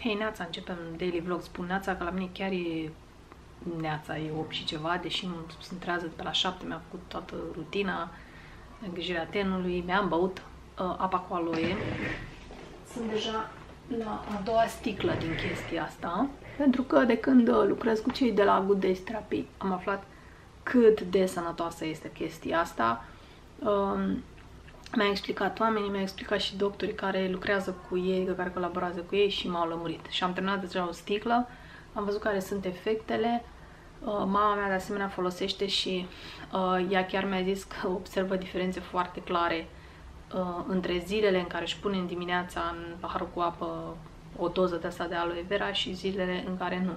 Hei, neața, începem daily vlog. Spun neața că la mine chiar e neața, e 8 și ceva, deși îmi centrează de pe la 7, mi-a făcut toată rutina, îngrijirea tenului, mi-am băut apa cu aloe. Sunt deja la a doua sticlă din chestia asta, pentru că de când lucrez cu cei de la Good Days Therapy am aflat cât de sănătoasă este chestia asta. Mi-a explicat oamenii, mi-a explicat și doctorii care lucrează cu ei, care colaborează cu ei și m-au lămurit. Și am terminat deja o sticlă, am văzut care sunt efectele. Mama mea de asemenea folosește și ea chiar mi-a zis că observă diferențe foarte clare între zilele în care își pune în dimineața în paharul cu apă o doză de asta de aloe vera și zilele în care nu.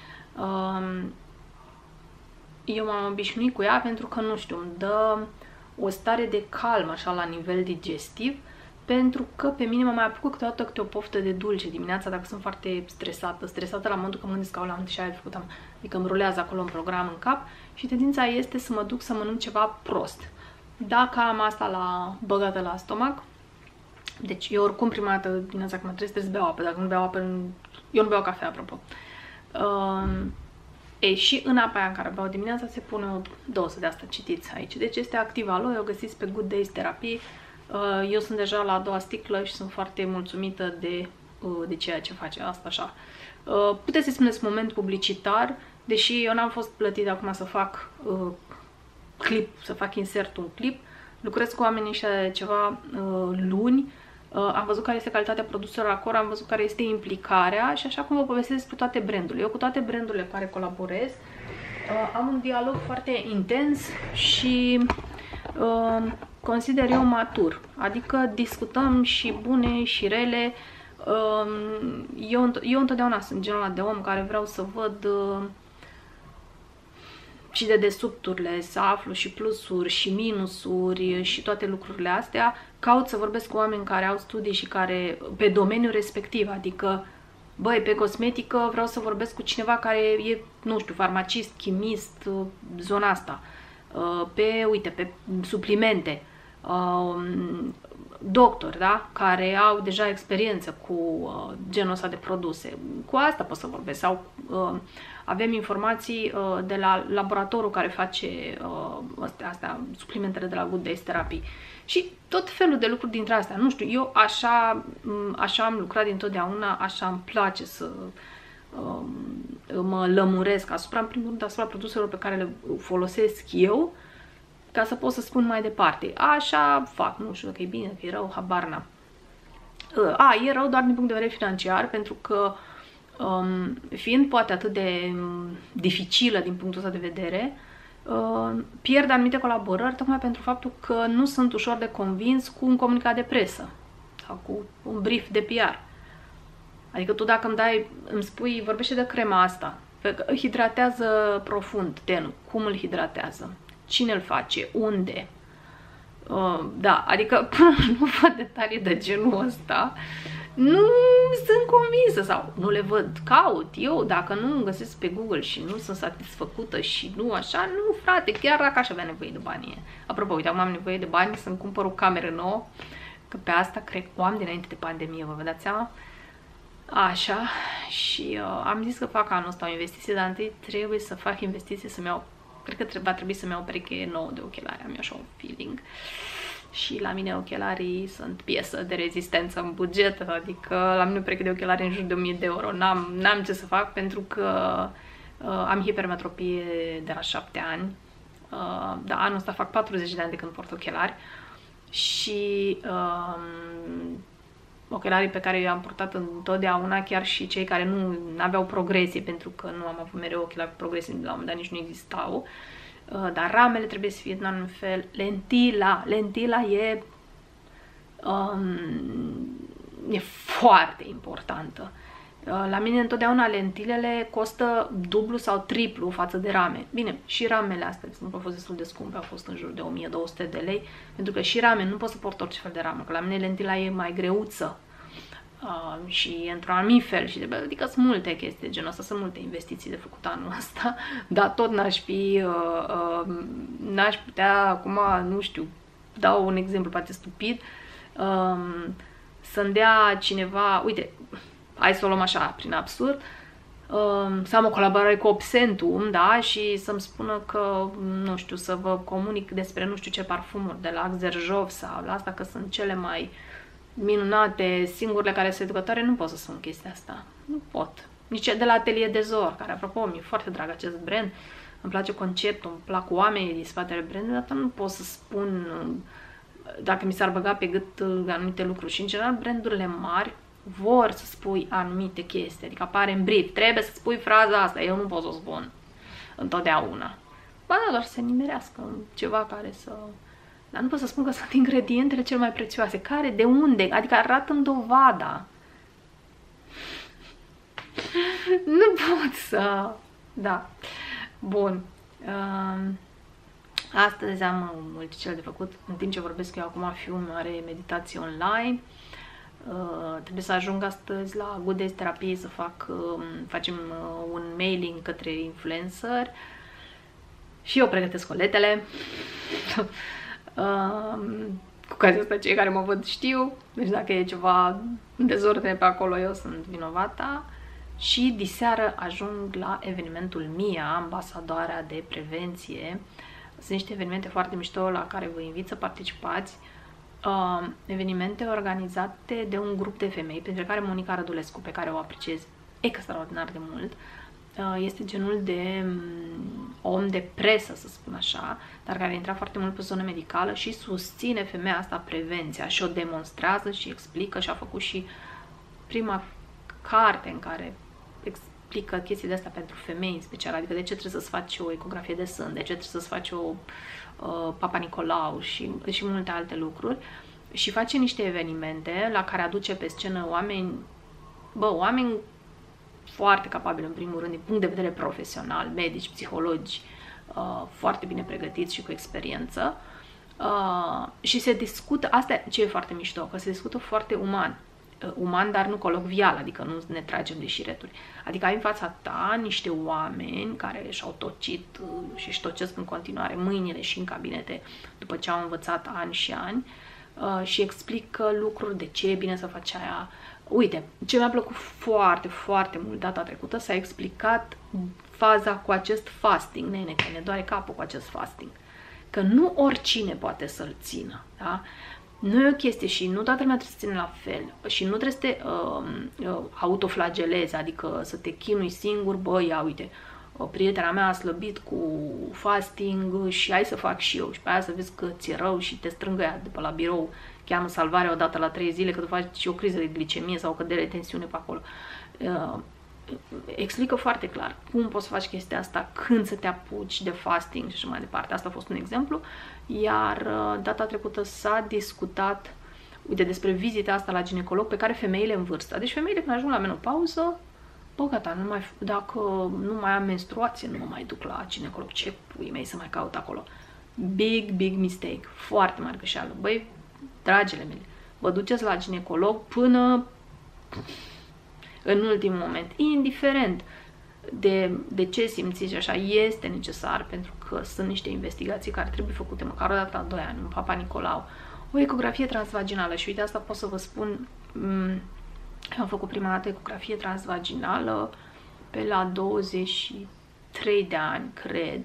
Eu m-am obișnuit cu ea pentru că, nu știu, îmi dă o stare de calm așa la nivel digestiv, pentru că pe mine m-a mai apucat câteodată câte o poftă de dulce dimineața dacă sunt foarte stresată la modul că mă gândesc că am deja făcut, adică îmi rulează acolo un program în cap și tendința este să mă duc să mănânc ceva prost. Dacă am asta băgată la stomac, deci eu oricum prima dată dimineața când mă trezesc trebuie să beau apă, dacă nu beau apă, eu nu beau cafea, apropo. Și în apa aia în care beau dimineața se pune o doză de asta, citiți aici. Deci este activ aloe, o găsiți pe Good Days Therapy. Eu sunt deja la a doua sticlă și sunt foarte mulțumită de ceea ce face asta așa. Puteți să spuneți moment publicitar, deși eu n-am fost plătită acum să fac clip, să fac insert un clip. Lucrez cu oamenii și de ceva luni. Am văzut care este calitatea produselor acolo, am văzut care este implicarea și așa cum vă povestesc despre toate brandurile. Eu cu toate brandurile cu care colaborez am un dialog foarte intens și consider eu matur. Adică discutăm și bune și rele. Eu întotdeauna sunt genul ăla de om care vreau să văd și de dedesubturile, să aflu și plusuri și minusuri și toate lucrurile astea. Caut să vorbesc cu oameni care au studii și care pe domeniul respectiv, adică, băi, pe cosmetică vreau să vorbesc cu cineva care e, nu știu, farmacist, chimist, zona asta. Uite, pe suplimente, doctori, da? Care au deja experiență cu genul ăsta de produse. Cu asta pot să vorbesc. Sau avem informații de la laboratorul care face astea, suplimentele de la Good Days Therapy. Și tot felul de lucruri dintre astea. Nu știu, eu așa am lucrat dintotdeauna, așa îmi place să mă lămuresc în primul rând, asupra produselor pe care le folosesc eu, ca să pot să spun mai departe. Așa fac, nu știu dacă e bine, că e rău, habar n-am. E rău doar din punct de vedere financiar, pentru că fiind poate atât de dificilă din punctul ăsta de vedere, pierd anumite colaborări tocmai pentru faptul că nu sunt ușor de convins cu un comunicat de presă sau cu un brief de PR. Adică tu dacă îmi spui, vorbește de crema asta, hidratează profund tenul, cum îl hidratează, cine îl face, unde, da, adică până nu văd detalii de genul ăsta, nu sunt convinsă sau nu le văd, caut eu, dacă nu îmi găsesc pe Google și nu sunt satisfăcută și nu așa, nu frate, chiar dacă aș avea nevoie de bani. Apropo, uite, acum am nevoie de bani să-mi cumpăr o cameră nouă, că pe asta cred că o am dinainte de pandemie, vă dați seama? Așa, și am zis că fac anul ăsta o investiție, dar întâi trebuie să fac investiție să-mi iau, cred că va trebui să-mi iau o pereche nouă de ochelari, am eu așa un feeling. Și la mine ochelarii sunt piesă de rezistență în buget, adică la mine o pereche de ochelari în jur de 1000 de euro. N-am ce să fac pentru că am hipermetropie de la 7 ani. Da, anul ăsta fac 40 de ani de când port ochelari și ochelarii pe care i-am purtat întotdeauna, chiar și cei care nu aveau progresie, pentru că nu am avut mereu ochelari cu progresie, la un moment dat nici nu existau. Dar ramele trebuie să fie în anumit fel. Lentila e foarte importantă. La mine întotdeauna lentilele costă dublu sau triplu față de rame. Bine, și ramele astea, de exemplu, au fost destul de scumpe, au fost în jur de 1200 de lei, pentru că și rame, nu pot să port orice fel de ramă, că la mine lentila e mai greuță. Și într-un anumit fel, și adică sunt multe chestii de genul ăsta, sunt multe investiții de făcut anul ăsta, dar tot n-aș putea acum, nu știu, dau un exemplu poate stupid, să-mi dea cineva, uite, hai să o luăm așa, prin absurd, să am o colaborare cu Obsentum, da, și să-mi spună că, nu știu, să vă comunic despre nu știu ce parfumuri de la Axerjov sau la asta, că sunt cele mai minunate, singurele care sunt seducătoare, nu pot să spun chestia asta. Nu pot. Nici de la Atelier des Ors, care, apropo, mi-e foarte drag acest brand, îmi place conceptul, îmi plac oamenii din spatele brandului, dar nu pot să spun dacă mi s-ar băga pe gât anumite lucruri. Și, în general, brandurile mari vor să spui anumite chestii, adică apare în brief, trebuie să spui fraza asta, eu nu pot să o spun întotdeauna. Ba da, doar să se nimerească ceva care să... Dar nu pot să spun că sunt ingredientele cele mai prețioase. Care? De unde? Adică arată-mi dovada. Nu pot să... Da. Bun. Astăzi am mult ce de făcut. În timp ce vorbesc eu acum, fiul meu are meditație online. Trebuie să ajung astăzi la Good Days Terapie să facem un mailing către influencer și eu pregătesc coletele. Cu ocazia asta, cei care mă văd știu, deci dacă e ceva în dezordine pe acolo, eu sunt vinovata. Și diseară ajung la evenimentul MIA, ambasadoarea de prevenție. Sunt niște evenimente foarte mișto la care vă invit să participați. Evenimente organizate de un grup de femei, pentru care Monica Rădulescu, pe care o apreciez extraordinar de mult, este genul de om de presă, să spun așa, dar care a intrat foarte mult pe zonă medicală și susține femeia asta prevenția și o demonstrează și explică și a făcut și prima carte în care explică chestii de astea pentru femei în special, adică de ce trebuie să-ți faci o ecografie de sân, de ce trebuie să-ți faci o Papa Nicolau și multe alte lucruri. Și face niște evenimente la care aduce pe scenă oameni foarte capabili, în primul rând, din punct de vedere profesional, medici, psihologi, foarte bine pregătiți și cu experiență. Și se discută, asta ce e foarte mișto, că se discută foarte uman, dar nu colocvial, adică nu ne tragem de șireturi. Adică ai în fața ta niște oameni care și-au tocit și își tocesc în continuare mâinile și în cabinete după ce au învățat ani și ani și explică lucruri de ce e bine să faci aia. Uite, ce mi-a plăcut foarte, foarte mult data trecută, s-a explicat faza cu acest fasting, nene, că ne doare capul cu acest fasting. Că nu oricine poate să-l țină, da? Nu e o chestie și nu toată lumea trebuie să ține la fel și nu trebuie să te autoflagelezi, adică să te chinui singur, bă, ia uite, prietena mea a slăbit cu fasting și hai să fac și eu și pe aia să vezi că ți-e rău și te strângă ea de pe la birou, cheamă salvarea odată la 3 zile că tu faci o criză de glicemie sau o cădere de tensiune pe acolo. Explică foarte clar cum poți să faci chestia asta, când să te apuci de fasting și așa mai departe. Asta a fost un exemplu. Iar data trecută s-a discutat, uite, despre vizita asta la ginecolog pe care femeile în vârstă, deci femeile când ajung la menopauză, bă, gata, dacă nu mai am menstruație, nu mă mai duc la ginecolog. Ce pui mei să mai caut acolo? Big mistake. Foarte mare greșeală. Băi, dragile mele, vă duceți la ginecolog până în ultimul moment, indiferent de ce simțiți așa, este necesar, pentru că sunt niște investigații care trebuie făcute măcar o dată la 2 ani, un Papa Nicolau, o ecografie transvaginală. Și uite, asta pot să vă spun, am făcut prima dată ecografie transvaginală pe la 23 de ani, cred,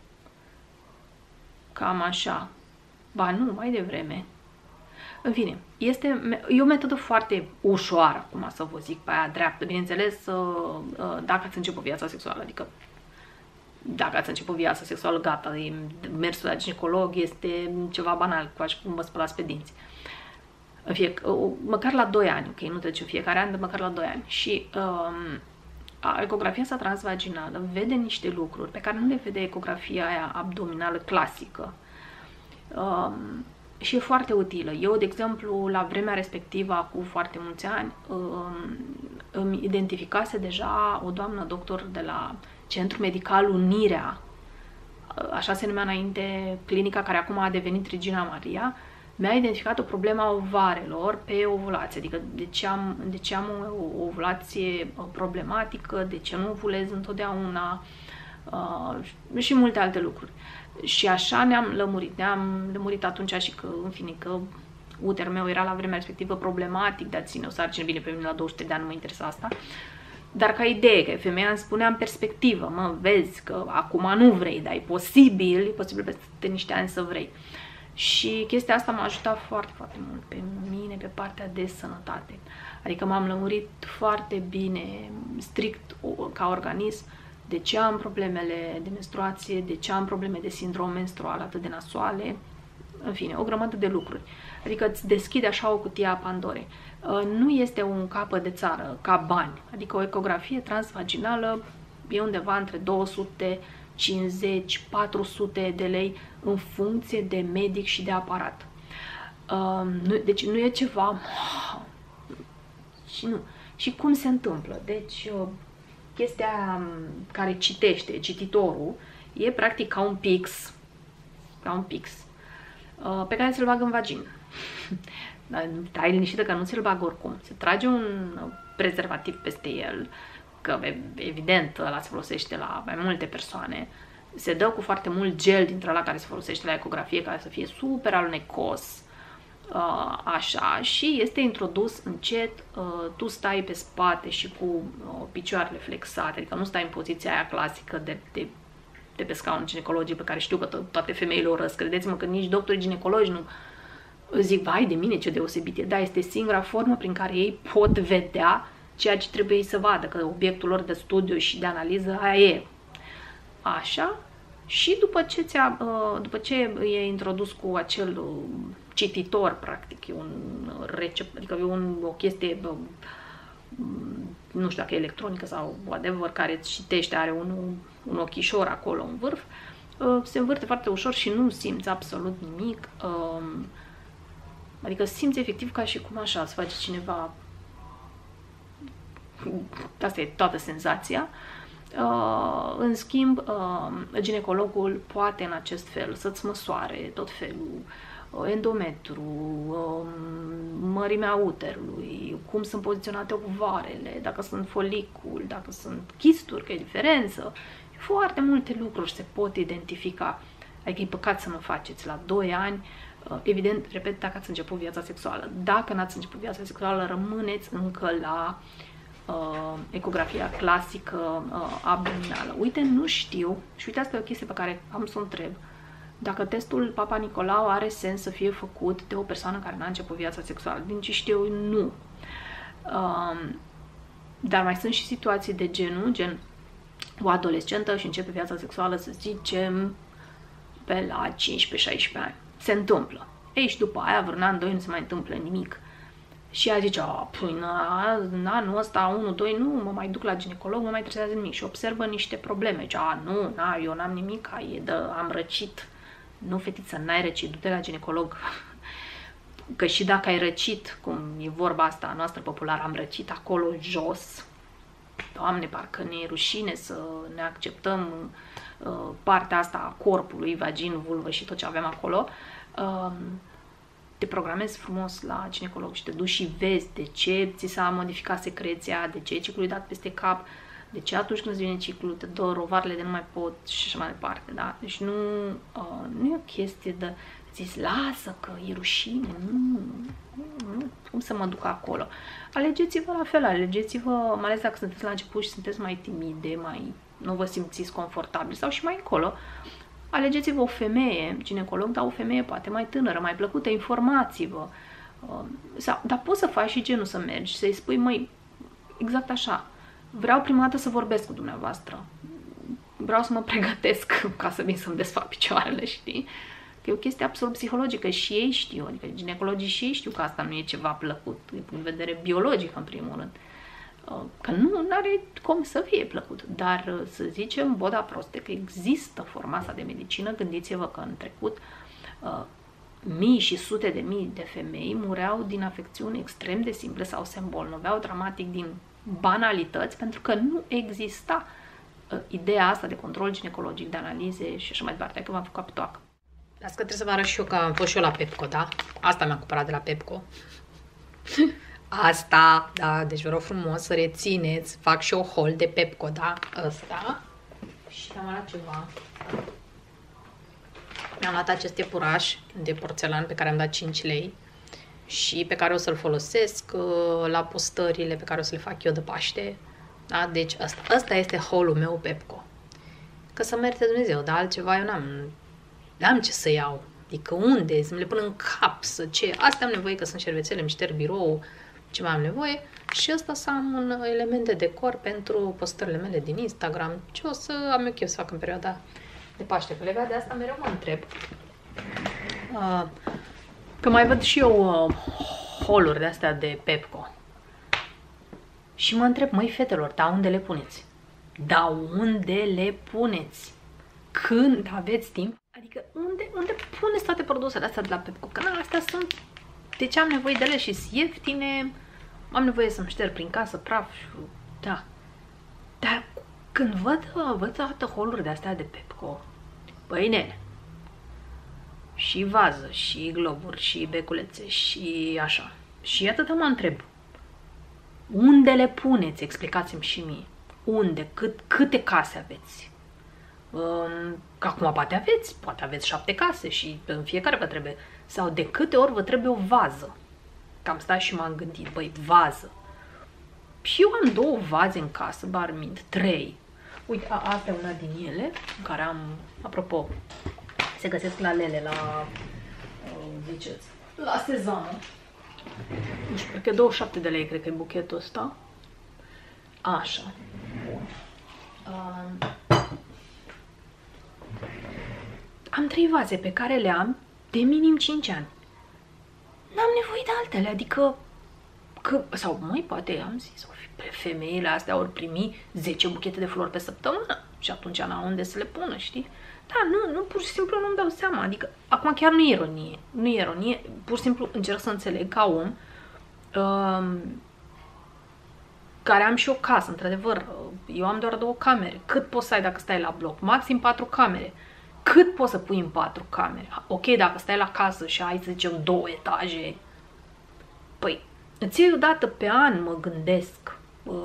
cam așa, ba nu, mai devreme. În fine, e o metodă foarte ușoară, cum să vă zic, pe aia dreaptă. Bineînțeles, dacă ați început viața sexuală, adică dacă ați început viața sexuală, gata, mersul la ginecolog este ceva banal, cum vă spălați pe dinți. Măcar la 2 ani, ok, nu trece fiecare an, dar măcar la 2 ani. Și ecografia asta transvaginală vede niște lucruri pe care nu le vede ecografia aia abdominală clasică. Și e foarte utilă. Eu, de exemplu, la vremea respectivă, acum foarte mulți ani, îmi identificase deja o doamnă doctor de la Centrul Medical Unirea, așa se numea înainte clinica care acum a devenit Regina Maria, mi-a identificat o problemă a ovarelor pe ovulație, adică de ce am o ovulație problematică, de ce nu ovulez întotdeauna și multe alte lucruri. Și așa ne-am lămurit atunci și că, în fine, că uterul meu era la vremea respectivă problematic de a ține o sarcină, bine, pe mine la 200 de ani nu mă interesa asta, dar ca idee, că femeia îmi spunea în perspectivă, mă, vezi că acum nu vrei, dar e posibil peste niște ani să vrei. Și chestia asta m-a ajutat foarte, foarte mult pe mine, pe partea de sănătate. Adică m-am lămurit foarte bine, strict ca organism, de ce am problemele de menstruație, de ce am probleme de sindrom menstrual atât de nasoale, în fine, o grămadă de lucruri. Adică îți deschide așa o cutie a Pandorei. Nu este un capăt de țară, ca bani. Adică o ecografie transvaginală e undeva între 250-400 de lei în funcție de medic și de aparat. Deci nu e ceva... Și nu. Și cum se întâmplă? Deci chestia care citește, cititorul, e practic ca un pix, pe care ți-l bagă în vagină. Ai liniștită că nu ți-l bagă oricum. Se trage un prezervativ peste el, că evident ăla se folosește la mai multe persoane. Se dă cu foarte mult gel dintre ăla care se folosește la ecografie, care să fie super alunecos, așa, și este introdus încet, tu stai pe spate și cu picioarele flexate, adică nu stai în poziția aia clasică de pe scaun ginecologic, pe care știu că toate femeile o urăsc. Credeți-mă că nici doctorii ginecologi nu zic, vai de mine ce deosebit e. Da, este singura formă prin care ei pot vedea ceea ce trebuie să vadă, că obiectul lor de studiu și de analiză aia e. Așa, și după ce e introdus cu acel cititor, practic, e adică e o chestie, nu știu dacă e electronică sau whatever, care îți citește, are un ochișor acolo în vârf, se învârte foarte ușor și nu simți absolut nimic, adică simți efectiv ca și cum așa să face cineva, asta e toată senzația. În schimb, ginecologul poate în acest fel să-ți măsoare tot felul, endometru, mărimea uterului, cum sunt poziționate ovarele, dacă sunt folicul, dacă sunt chisturi, că e diferență. Foarte multe lucruri se pot identifica. Adică e păcat să nu faceți la 2 ani. Evident, repet, dacă ați început viața sexuală. Dacă n-ați început viața sexuală, rămâneți încă la ecografia clasică abdominală. Uite, nu știu, și uite, asta e o chestie pe care am să o întreb, dacă testul Papa Nicolau are sens să fie făcut de o persoană care n-a început viața sexuală. Din ce știu, nu. Dar mai sunt și situații de gen o adolescentă și începe viața sexuală, să zicem, pe la 15-16 ani. Se întâmplă. Ei, și după aia, vreun an, 2, nu se mai întâmplă nimic. Și ea zice, păi, în anul ăsta, 1-2, nu mă mai duc la ginecolog, nu mai interesează nimic. Și observă niște probleme. Zice, eu n-am nimic, am răcit. Nu, fetiță, n-ai răcit, du-te la ginecolog. Că și dacă ai răcit, cum e vorba asta a noastră populară, am răcit acolo jos, Doamne, parcă ne e rușine să ne acceptăm partea asta a corpului, vagin, vulvă și tot ce avem acolo, te programezi frumos la ginecolog și te duci și vezi de ce ți s-a modificat secreția, de ce e ciclul dat peste cap, de ce atunci când îți vine ciclul te dor ovarele de nu mai pot și așa mai departe, da? Deci nu e o chestie de zis, lasă că e rușine, nu, cum să mă duc acolo? Alegeți-vă la fel, alegeți-vă, mai ales dacă sunteți la început și sunteți mai timide, nu vă simțiți confortabil sau și mai încolo, alegeți-vă o femeie, ginecolog, dar o femeie poate mai tânără, mai plăcută, informați-vă. Dar poți să faci și genul să mergi, să-i spui, măi, exact așa, vreau prima dată să vorbesc cu dumneavoastră, vreau să mă pregătesc ca să vin să-mi desfac picioarele, știi? Că e o chestie absolut psihologică și ei știu, adică ginecologii și ei știu că asta nu e ceva plăcut, din punct de vedere biologic în primul rând. Că nu are cum să fie plăcut, dar să zicem, boda proste, că există forma asta de medicină. Gândiți-vă că în trecut mii și sute de mii de femei mureau din afecțiuni extrem de simple sau se îmbolnăveau dramatic din banalități, pentru că nu exista ideea asta de control ginecologic, de analize și așa mai departe, că v-am făcut pe toacă. Las că trebuie să vă arăt și eu că am fost și eu la Pepco, da? Asta mi-am cumpărat de la Pepco. Asta, da, deci vă rog frumos să rețineți, fac și o haul de Pepco, da? Ăsta. Și am luat ceva. Mi-am luat acest iepuraș de porțelan pe care am dat 5 lei. și pe care o să-l folosesc la postările pe care o să le fac eu de Paște. Da? Deci asta este haul-ul meu Pepco. Că să merte Dumnezeu, dar altceva eu n-am ce să iau. Adică unde? Să-mi le pun în cap, Astea am nevoie, că sunt șervețele, îmi șterg birou, ce mai am nevoie. Și ăsta să am un element de decor pentru postările mele din Instagram. Ce o să am eu chef să fac în perioada de Paște. Că legat de asta mereu mă întreb. Că mai văd și eu haul-uri de astea de Pepco. Și mă întreb, măi fetelor, dar unde le puneți? Dar unde le puneți? Când aveți timp? Adică unde puneți toate produsele astea de la Pepco? Că astea sunt... De ce am nevoie de ele și sunt ieftine? Am nevoie să-mi șterg prin casă praf și... Da. Dar când văd toate haul-uri de astea de Pepco, băi nene, și vază, și globuri, și beculețe, și așa. Și atât mă întreb. Unde le puneți? Explicați-mi și mie. Unde? Câte case aveți? Că acum poate aveți 7 case și în fiecare vă trebuie. Sau de câte ori vă trebuie o vază? Că am stat și m-am gândit, băi, vază. Și eu am 2 vaze în casă, barmind, 3. Uite, asta e una din ele, în care am, apropo, se găsesc la Lele, la, ziceți, la Sezamă. Nu știu, cred că 27 de lei, cred că e buchetul ăsta. Așa. Bun. Am 3 vaze pe care le am de minim 5 ani. N-am nevoie de altele, adică... sau mai poate, am zis, femeile astea ori primi 10 buchete de flori pe săptămână și atunci n-au unde să le pună, știi? Da, nu, pur și simplu nu-mi dau seama, adică, acum chiar nu e ironie, pur și simplu încerc să înțeleg ca om care am și o casă, într-adevăr, eu am doar 2 camere, cât poți să ai dacă stai la bloc? Maxim 4 camere. Cât poți să pui în 4 camere? Ok, dacă stai la casă și ai, să zicem, 2 etaje, păi, îți iei o dată pe an, mă gândesc,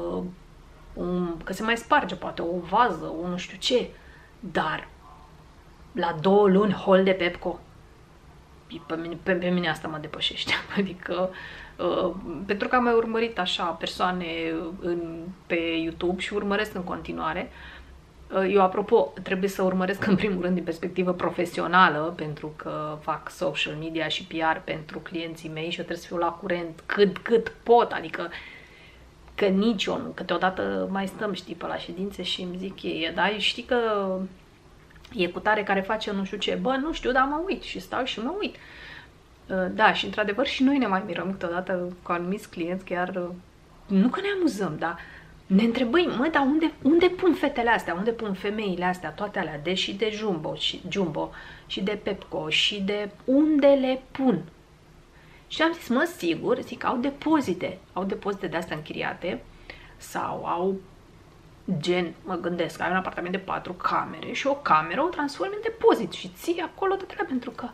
că se mai sparge poate o vază, o nu știu ce, dar la 2 luni haul de Pepco, pe mine asta mă depășește, adică pentru că am mai urmărit așa persoane pe YouTube și urmăresc în continuare. Eu, apropo, trebuie să urmăresc în primul rând din perspectivă profesională, pentru că fac social media și PR pentru clienții mei și eu trebuie să fiu la curent cât pot, adică că nici eu nu, câteodată mai stăm, știi, pe la ședințe și îmi zic ei, da, știi că e cutare care face nu știu ce, bă, nu știu, dar mă uit și stau și mă uit. Da, și într-adevăr și noi ne mai mirăm câteodată cu anumiți clienți, chiar, nu că ne amuzăm, dar ne întrebăm, mă, dar unde pun fetele astea, unde pun femeile astea, toate alea, și de Jumbo și de Pepco și de unde le pun? Și am zis, mă, sigur, zic, au depozite de astea închiriate sau au gen, mă gândesc, ai un apartament de 4 camere și o cameră o transformi în depozit și ții acolo de treabă, pentru că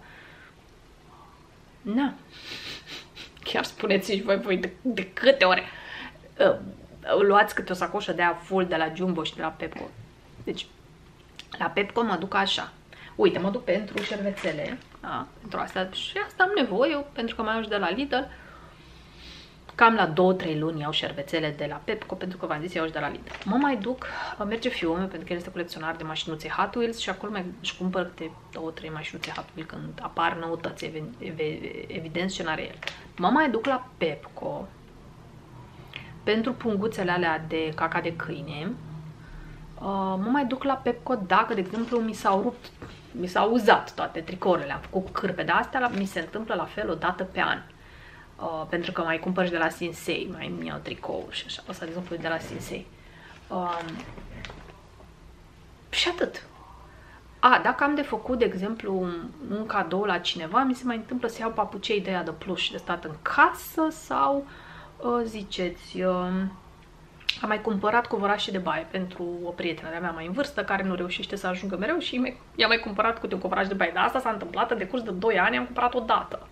na, chiar spuneți-și voi de câte ore luați câte o sacoșă de aia full de la Jumbo și de la Pepco. Deci, la Pepco mă duc așa. Uite, mă duc pentru șervețele, da? Pentru asta și asta am nevoie, pentru că mai am și de la Lidl. Cam la 2-3 luni iau șervețele de la Pepco, pentru că v-am zis, iau și de la Lidl. Mă mai duc, merge fiul meu, pentru că el este colecționar de mașinuțe Hot Wheels și acolo își cumpăr câte 2-3 mașinuțe Hot Wheels când apar noutăți, evident, ce n-are el. Mă mai duc la Pepco pentru punguțele alea de caca de câine. Mă mai duc la Pepco dacă, de exemplu, mi s-au uzat toate tricourile, am făcut cârpe de astea, mi se întâmplă la fel o dată pe an. Pentru că mai cumpăr și de la Sinsei, mai îmi iau tricouri și așa, asta de exemplu de la Sinsei. Și atât. Dacă am de făcut, de exemplu, un cadou la cineva, mi se mai întâmplă să iau papucei de aia de pluș de stat în casă sau, ziceți, am mai cumpărat covorașe de baie pentru o prietenă de-a mea mai în vârstă, care nu reușește să ajungă mereu și i-a mai cumpărat câte un covoraș de baie. Dar asta s-a întâmplat în decurs de 2 ani, am cumpărat o dată.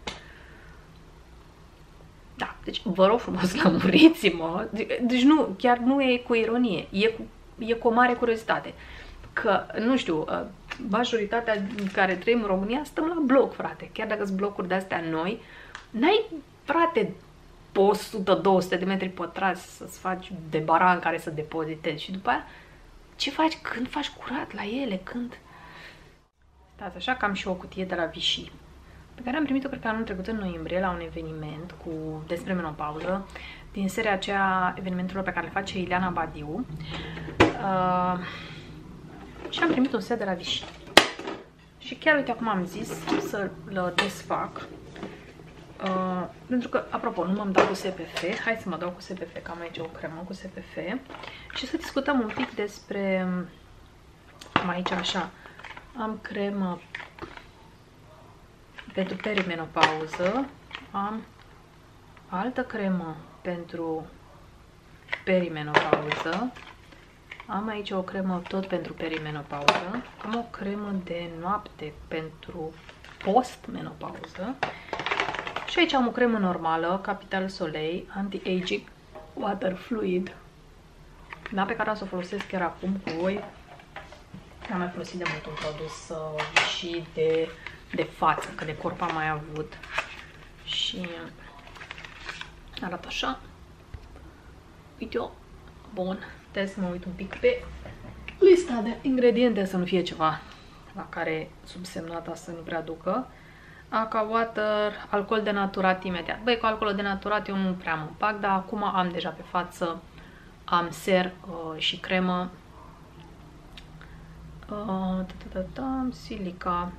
Da, deci vă rog frumos, lămuriți-mă. Deci nu, chiar nu e cu ironie, e cu o mare curiozitate. Că, nu știu, majoritatea care trăim în România stăm la bloc, frate. Chiar dacă sunt blocuri de-astea noi, frate, pe 100-200 de metri pătrați să-ți faci de baran care să depozitezi și după aia ce faci? Când faci curat la ele? Când? Stați așa că am și o cutie de la Vichy pe care am primit-o, cred că anul trecut în noiembrie, la un eveniment despre menopauză, din seria aceea evenimentelor pe care le face Ileana Badiu. Și am primit un set de la Vichy. Și chiar, uite, acum am zis să-l desfac. Pentru că, apropo, nu m-am dat cu SPF. Hai să mă dau cu SPF, că am aici o cremă cu SPF. Și să discutăm un pic despre... Am aici așa. Am cremă pentru perimenopauză. Am altă cremă pentru perimenopauză. Am aici o cremă tot pentru perimenopauză. Am o cremă de noapte pentru post-menopauză. Și aici am o cremă normală, Capital Soleil, Anti-Aging Water Fluid. Da, pe care o să o folosesc chiar acum cu voi. Am mai folosit de mult un produs și de față, că de corp am mai avut. Și arată așa. Uite-o. Bun. Trebuie să mă uit un pic pe lista de ingrediente, să nu fie ceva la care subsemnata să nu prea ducă. Aqua Water, alcool denaturat imediat. Băi, cu alcoolul denaturat eu nu prea mă împac, dar acum am deja pe față, am ser și cremă. Silica.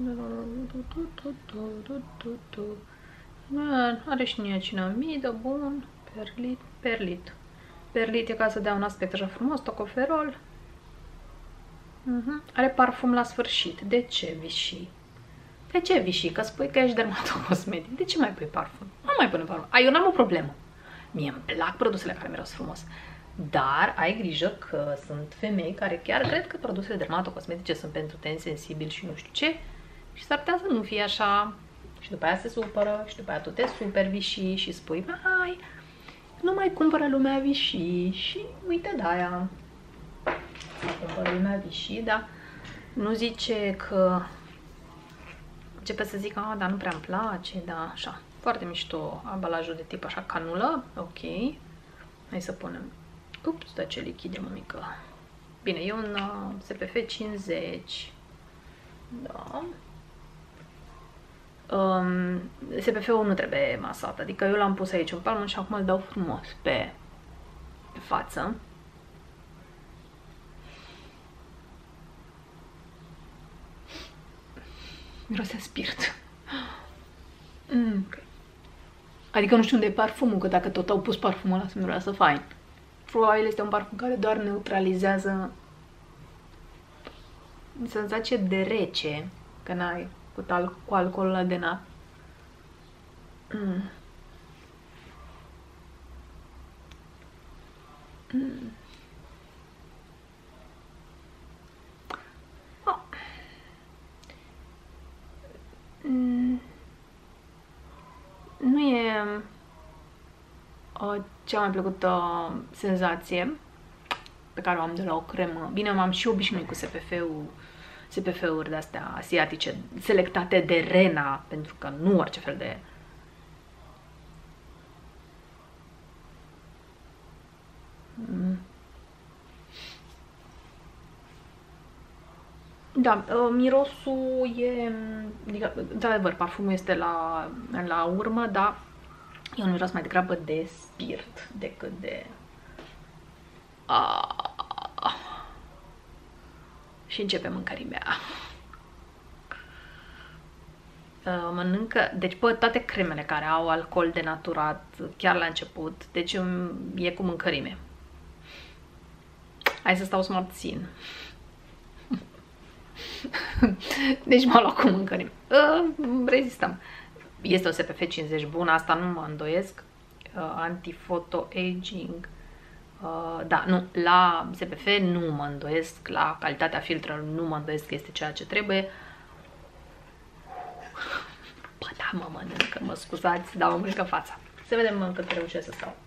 Are și niacinamidă, bun. Perlit. Perlit e ca să dea un aspect așa frumos, tocoferol. Are parfum la sfârșit. De ce, Vichy? De ce, Vichy? Că spui că ești dermatocosmetic. De ce mai pui parfum? Nu mai pune parfum. Eu n-am o problemă. Mie îmi plac produsele care miros frumos. Dar ai grijă că sunt femei care chiar cred că produsele dermatocosmetice sunt pentru teni sensibil și nu știu ce. Și s-ar putea să nu fie așa. Și după aia se supără. Și după aia tu te superi, Vichy, și spui, hai, nu mai cumpără lumea Vichy. Și uite de-aia. Cumpără lumea Vichy, dar nu zice că... Începe să zic, dar nu prea îmi place, da, așa. Foarte mișto ambalajul de tip așa canulă, ok. Hai să punem, ups, da, ce lichid e, mămică. Bine, e un SPF 50, da. SPF-ul nu trebuie masat, adică eu l-am pus aici în palmă și acum îl dau frumos pe față. Mirosea spirit. Okay. Adică nu știu unde e parfumul, că dacă tot au pus parfumul ăla să miroasă fain. Probabil este un parfum care doar neutralizează senzație de rece, că n-ai cu alcoolul ăla de nat. Nu e cea mai plăcută senzație pe care o am de la o cremă. Bine, m-am și obișnuit cu SPF-uri de-astea asiatice, selectate de Rena, pentru că nu orice fel de... Da, mirosul e... Adică, într-adevăr, parfumul este la urmă, dar e un miros mai degrabă de spirit decât de... Și începe mâncărimea. Mănâncă... Deci, pe toate cremele care au alcool denaturat chiar la început, deci e cu mâncărime. Hai să stau să mă abțin. Deci m-a luat cu mâncărime. Rezistăm. Este o SPF 50 bun, asta nu mă îndoiesc. Anti-photo aging. Da, nu, la SPF nu mă îndoiesc, la calitatea filtrelor nu mă îndoiesc că este ceea ce trebuie. Bă, da, mă mănâncă, mă scuzați, dar mă mănâncă fața. Să vedem cât reușesc să stau.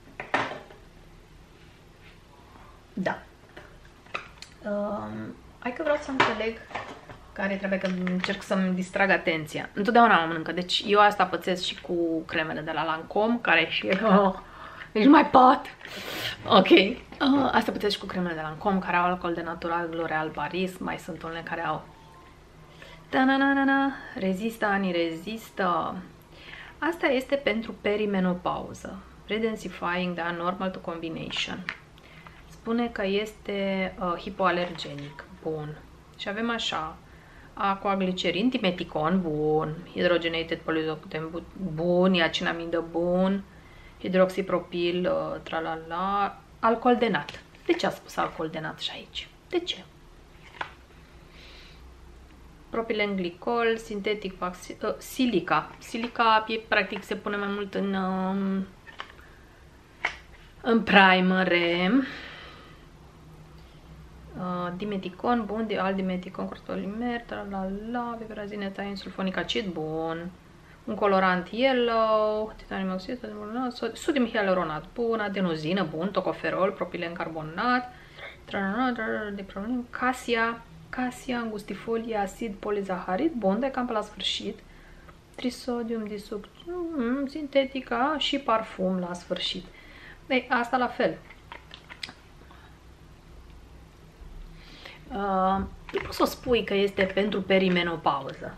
Da. Hai că vreau să înțeleg care trebuie că încerc să-mi distrag atenția. Întotdeauna mă mănâncă, deci eu asta pățesc și cu cremele de la Lancome, care și deci mai pot. Ok. Asta pățesc și cu cremele de Lancome, care au alcool de natural, L'Oréal Paris, mai sunt unele care au rezistă, anii rezistă. Asta este pentru perimenopauză. Redensifying, da, normal to combination. Spune că este hipoalergenic. Bun. Și avem așa. Aquaglicerin, dimeticon, bun. Hydrogenated polyoctane, bun. Iacinamidă, bun. Hidroxipropil, tralala. Alcool de nat. De ce a spus alcool de nat și aici? De ce? Propilenglicol, sintetic, silica. Silica, practic, se pune mai mult în primere. Dimeticon, bun, alt dimeticon, crosspolimer, tralala, piperazine, tain, sulfonic acid, bun. Un colorant yellow, titanium oxid, sodium hyaluronat, bun, adenozină, bun, tocoferol, propilen carbonat, casia, angustifolie, acid polizaharid, bun, de cam pe la sfârșit. Trisodium sintetica și parfum la sfârșit. Ei, asta la fel. Nu poți să spui că este pentru perimenopauză.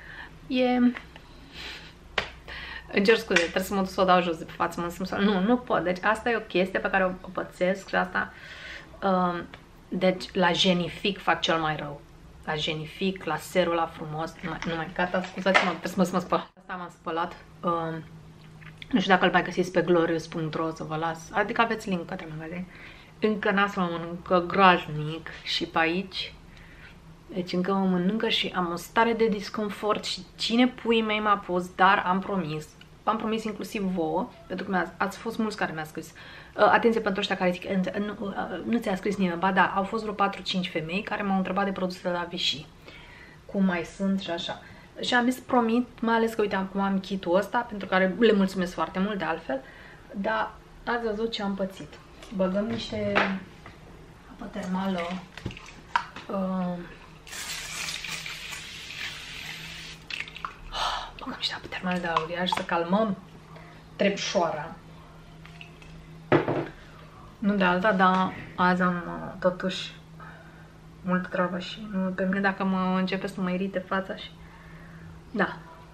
Îmi cer scuze, trebuie să mă duc să o dau jos de pe față. Nu pot. Deci asta e o chestie pe care o pățesc și asta... Deci la Genific fac cel mai rău. La Genific, la serul ăla frumos. Nu mai gata, scuzați-mă, trebuie să mă spăl. Asta m-am spălat. Nu știu dacă îl mai găsiți pe glorious.ro să vă las. Adică aveți link către magazin. Încă n-a să mă mănâncă groaznic și pe aici. Deci încă mă mănâncă și am o stare de disconfort și cine puii mei m-a pus, dar am promis. V-am promis inclusiv vouă, pentru că ați fost mulți care mi-a scris. Atenție pentru ăștia care zic, nu ți-a scris nimeni, ba da, au fost vreo 4-5 femei care m-au întrebat de produsele la Vichy. Cum mai sunt și așa. Și am zis, promit, mai ales că uite, acum am kit-ul ăsta, pentru care le mulțumesc foarte mult de altfel, dar ați văzut ce am pățit. Băgăm niște apă termală, băgăm niște apă termală de auriaj să calmăm trepșoara. Nu de alta, dar azi am totuși multă treabă și nu pe mine dacă mă începe să mă irite fața și... Da.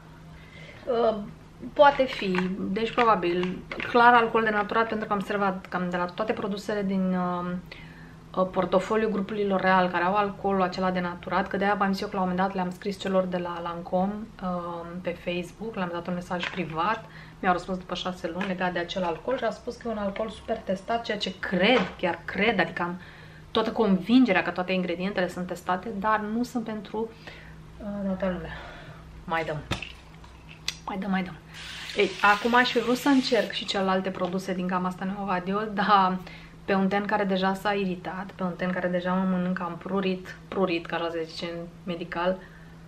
Poate fi, deci probabil, clar alcool denaturat, pentru că am observat cam de la toate produsele din portofoliul grupului L'Oréal care au alcoolul acela denaturat, că de-aia v-am zis eu că la un moment dat le-am scris celor de la Lancome pe Facebook, le-am dat un mesaj privat, mi-au răspuns după 6 luni legat de acel alcool și a spus că e un alcool super testat, ceea ce cred, chiar cred, adică am toată convingerea că toate ingredientele sunt testate, dar nu sunt pentru toată lumea. Mai dăm. Mai dăm. Ei, acum aș fi vrut să încerc și celelalte produse din gama asta Neovadios, dar pe un ten care deja s-a iritat, pe un ten care deja mă mănâncă, am prurit, ca așa se zice în medical.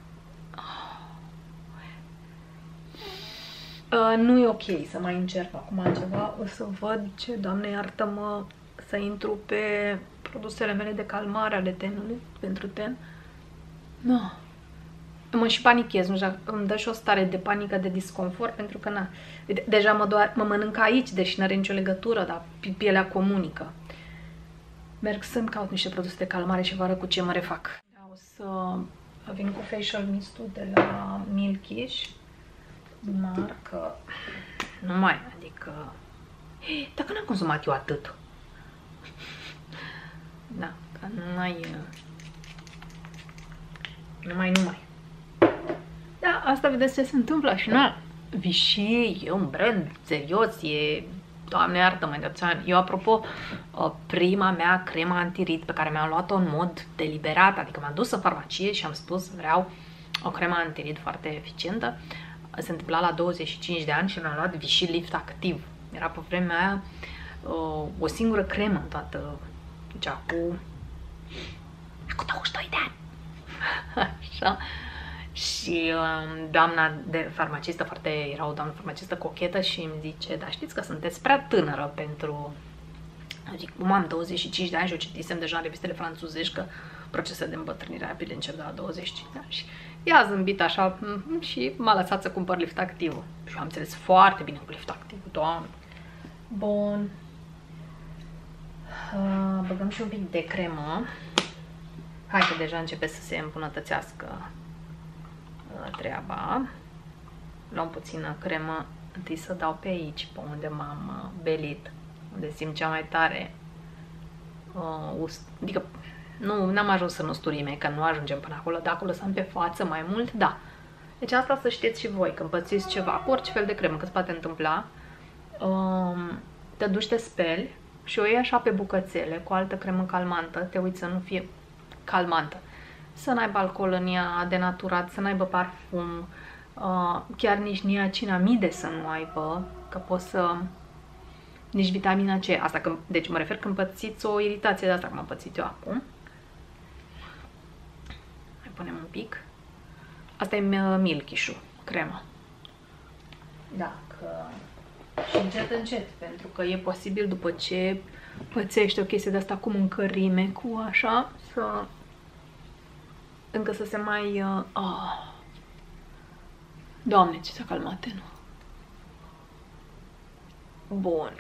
Nu e ok să mai încerc acum ceva, o să văd ce, Doamne iartă-mă, să intru pe produsele mele de calmare ale tenului, pentru ten. No. Mă și panichez, nu știu, îmi dă și o stare de panică, de disconfort, pentru că deja mă mănânc aici, deși n-are nicio legătură, dar pielea comunică. Merg să-mi caut niște produse de calmare și vă arăt cu ce mă refac. O să vin cu facial mist-ul de la Milkish, marcă, numai, adică, dacă n-am consumat eu atât. Da, că numai. Da, asta vedeți ce se întâmplă și nu. Vichy e un brand serios, e... Doamne iartă-mă, de ani. Eu, apropo, prima mea cremă antirid pe care mi-am luat-o în mod deliberat, adică m-am dus în farmacie și am spus vreau o cremă antirid foarte eficientă. Se întâmpla la 25 de ani și mi-am luat Vichy Lift Activ. Era pe vremea aia o singură cremă în toată, deci cu 22 de ani. Așa. Și doamna de farmacistă, era o doamnă farmacistă cochetă și îmi zice, dar știți că sunteți prea tânără pentru Zic, am 25 de ani și o citisem deja în revistele franțuzești că procesul de îmbătrânire a rapidă încep de la 25 de ani. Și i-a zâmbit așa și m-a lăsat să cumpăr lift activul. Și am înțeles foarte bine cu lift activul, doamne. Bun. Băgăm și un pic de cremă. Hai că deja începe să se îmbunătățească treaba. Luăm puțină cremă. Întâi să dau pe aici, pe unde m-am belit, unde simt cea mai tare adică n-am ajuns în usturime, că nu ajungem până acolo, dacă o lăsăm pe față mai mult, da. Deci asta să știți și voi, când pățiți ceva, cu orice fel de cremă, că se poate întâmpla, te duci, te speli și o iei așa pe bucățele, cu altă cremă calmantă, te uiți să nu fie calmantă, să n-aibă alcool în ea, denaturat, să n-aibă parfum, chiar nici niacinamide să nu aibă, că poți să... nici vitamina C, asta când, deci mă refer când pățiți o iritație de asta, cum am pățit eu acum. Mai punem un pic. Asta e Milky-ul, crema. Dacă... și încet, încet, pentru că e posibil după ce pățești o chestie de asta cu mâncărime, cu așa, să... încă să se mai... Doamne, ce s-a calmat, nu? Bun.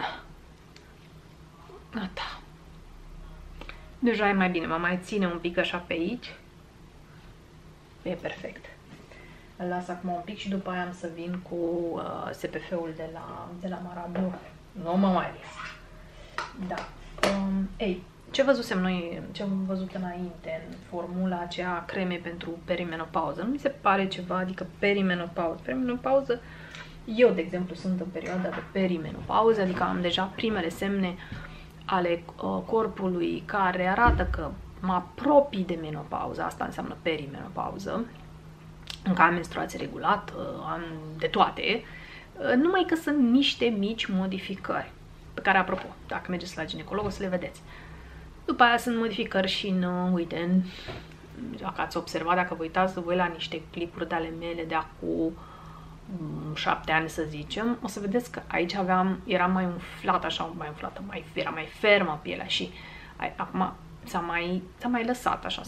Gata. Deja e mai bine, mă mai ține un pic așa pe aici. E perfect. Îl las acum un pic și după aia am să vin cu SPF-ul de la Marabou. Nu mă mai ales. Da. Ei, ce văzusem noi, ce am văzut înainte în formula aceea creme pentru perimenopauză? Nu mi se pare ceva, adică perimenopauză. Perimenopauză, eu, de exemplu, sunt în perioada de perimenopauză, adică am deja primele semne ale corpului care arată că mă apropii de menopauză, asta înseamnă perimenopauză, încă am menstruație regulată, am de toate, numai că sunt niște mici modificări, pe care, apropo, dacă mergeți la ginecolog o să le vedeți. După aia sunt modificări și uite, dacă ați observat, dacă vă uitați voi la niște clipuri de ale mele de acum 7 ani, să zicem, o să vedeți că aici era mai umflată, așa, era mai fermă pielea și acum s-a mai lăsat așa,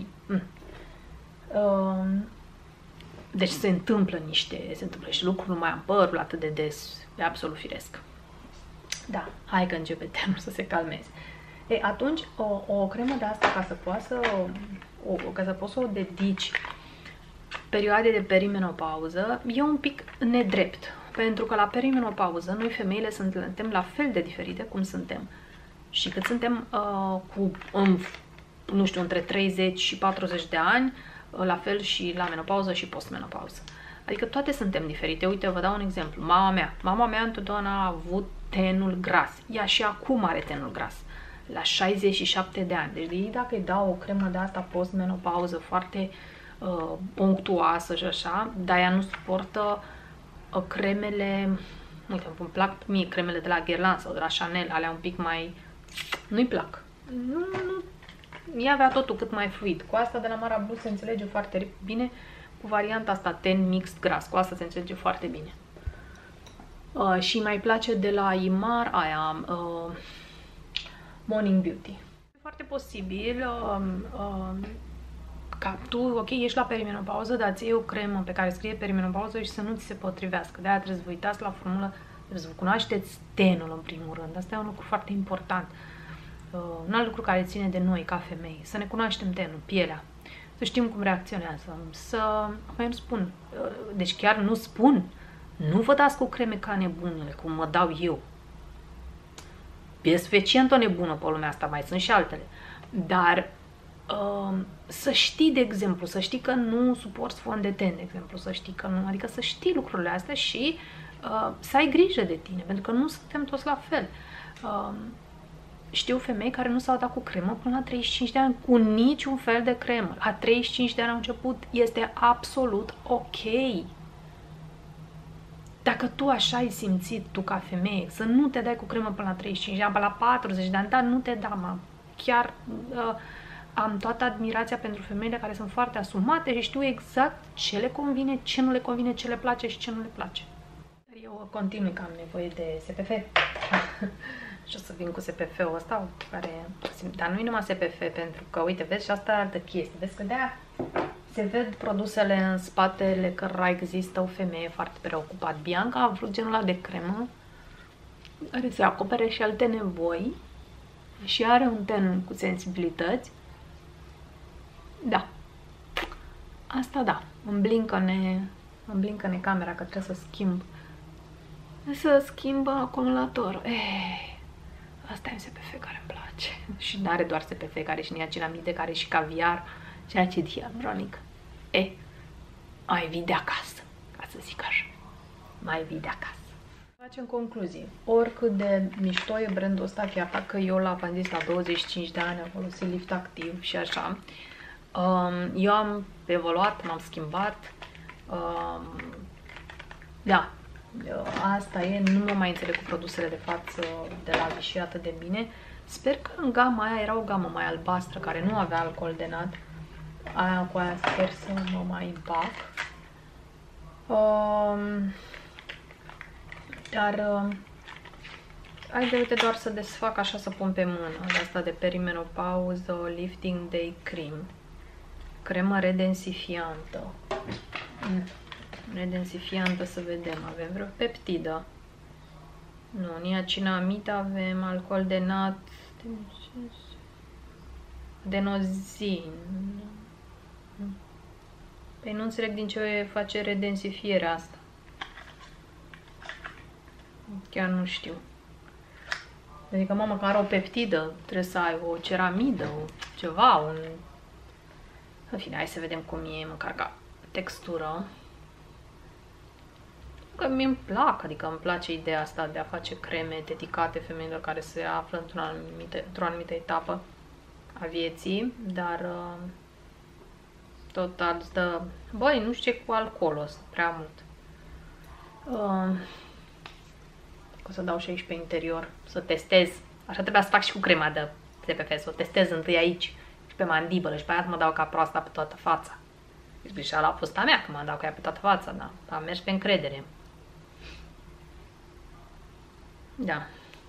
deci se întâmplă și lucruri, nu mai am părul atât de des, e absolut firesc. Da, hai că începe termenul să se calmeze. E, atunci, o cremă de asta, ca să poți să o dedici perioade de perimenopauză, e un pic nedrept. Pentru că la perimenopauză, noi femeile suntem la fel de diferite cum suntem. Și cât suntem nu știu, între 30 și 40 de ani, la fel și la menopauză și postmenopauză. Adică toate suntem diferite. Uite, vă dau un exemplu. Mama mea întotdeauna a avut tenul gras. Ea și acum are tenul gras. La 67 de ani. Deci dacă îi dau o cremă de asta postmenopauză foarte punctuoasă și așa, dar ea nu suportă cremele, uite, îmi plac mie cremele de la Guerlain sau de la Chanel, alea un pic mai, nu-i plac. Nu, ea avea totul cât mai fluid. Cu asta de la Marabou se înțelege foarte bine, cu varianta asta ten mixed gras, cu asta se înțelege foarte bine. Și mai place de la Imar aia Morning Beauty. E foarte posibil ca tu, ok, ești la perimenopauză, dar ți iei o cremă pe care scrie perimenopauză și să nu ți se potrivească. De-aia trebuie să vă uitați la formulă, trebuie să vă cunoașteți tenul în primul rând. Asta e un lucru foarte important. Un alt lucru care ține de noi ca femei. Să ne cunoaștem tenul, pielea. Să știm cum reacționează. Mai nu spun. Deci chiar nu spun. Nu vă dați cu creme ca nebunile, cum mă dau eu. E suficient o nebună pe lumea asta, mai sunt și altele. Dar să știi, de exemplu, să știi că nu suporți fond de ten, de exemplu, să știi că nu, adică să știi lucrurile astea și să ai grijă de tine, pentru că nu suntem toți la fel. Știu femei care nu s-au dat cu cremă până la 35 de ani, cu niciun fel de cremă. La 35 de ani au început, este absolut ok. Dacă tu așa ai simțit, tu ca femeie, să nu te dai cu cremă până la 35 de ani, până la 40 de ani, dar nu te da, mă. Chiar am toată admirația pentru femeile care sunt foarte asumate și știu exact ce le convine, ce nu le convine, ce le place și ce nu le place. Eu continui că am nevoie de SPF. Și o să vin cu SPF-ul ăsta, care... Dar nu e numai SPF, pentru că, uite, vezi, și asta e altă chestie. Vezi că de-aia se ved produsele în spatele cărora există o femeie foarte preocupat. Bianca a vrut genul ăla de cremă care să acopere și alte nevoi și are un ten cu sensibilități. Da. Asta da. Îmi blincă-ne camera că trebuie să schimb acumulatorul. Asta e un SPF care îmi place. Și nu are doar SPF, care și niacinamide, care și caviar și acid hialuronic. Mai vii de acasă, ca să zic așa. Mai vii de acasă. Facem concluzie. Oricât de mișto e brandul ăsta, chiar dacă eu v-am zis, la 25 de ani am folosit Lift Activ și așa, eu am evoluat, m-am schimbat. Da, asta e, nu mă mai înțeleg cu produsele de față de la Vichy atât de bine. Sper că în gama aia era o gamă mai albastră, care nu avea alcool de nat. Aia cu aia sper să mă mai împac. Dar hai de uite doar să desfac așa, să pun pe mână. De asta de perimenopauză, Lifting Day Cream. Cremă redensifiantă. Redensifiantă, să vedem. Avem vreo peptidă. Nu, niacinamid avem, alcool de nat, adenozin. Păi nu înțeleg din ce face redensifierea asta. Chiar nu știu. Adică, mamă, că are o peptidă, trebuie să ai o ceramidă, ceva, În fine, hai să vedem cum e, măcar ca textură. Că mie îmi plac, adică îmi place ideea asta de a face creme dedicate femeilor care se află într-o anumită etapă a vieții, dar total îți dă, băi, nu știu ce cu alcoolul ăsta, prea mult. O să dau și aici pe interior, să testez. Așa trebuia să fac și cu crema de SPF, să o testez întâi aici și pe mandibălă și pe aia să mă dau ca proasta pe toată fața. Greșeala a fost a mea că mă dau cu ea pe toată fața, da. Am mers pe încredere. Da.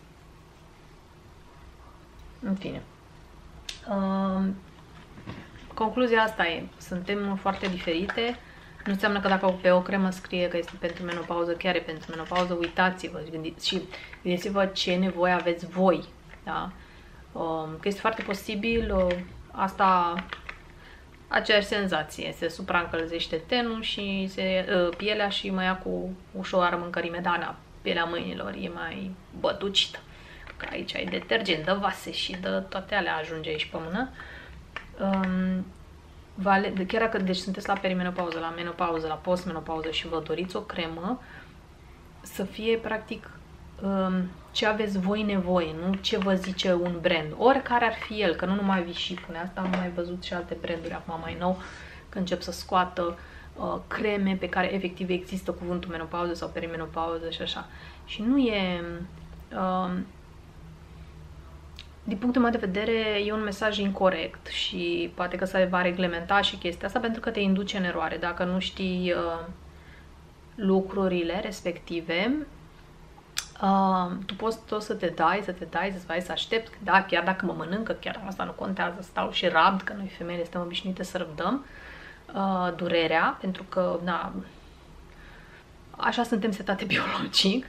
În fine. Concluzia asta e. Suntem foarte diferite. Nu înseamnă că dacă pe o cremă scrie că este pentru menopauză, chiar e pentru menopauză, uitați-vă și gândiți-vă ce nevoie aveți voi. Da? Că este foarte posibil aceeași senzație. Se supraîncălzește tenul și pielea și mai ia cu ușoară mâncărime, dar pielea mâinilor e mai bătucită. Că aici ai detergent, dă vase și dă toate alea, ajunge aici pe mână. Chiar dacă deci sunteți la perimenopauză, la menopauză, la postmenopauză și vă doriți o cremă, să fie practic ce aveți voi nevoie, nu ce vă zice un brand. Oricare ar fi el, că nu numai Vichy pune asta, am mai văzut și alte branduri acum mai nou, că încep să scoată creme pe care efectiv există cuvântul menopauză sau perimenopauză și așa. Și nu e... din punctul meu de vedere, e un mesaj incorect și poate că se va reglementa și chestia asta pentru că te induce în eroare. Dacă nu știi lucrurile respective, tu poți tot să te dai, să aștepți, da, chiar dacă mă mănâncă, chiar asta nu contează, stau și rabd, că noi femeile suntem obișnuite să răbdăm durerea, pentru că, na, așa suntem setate biologic.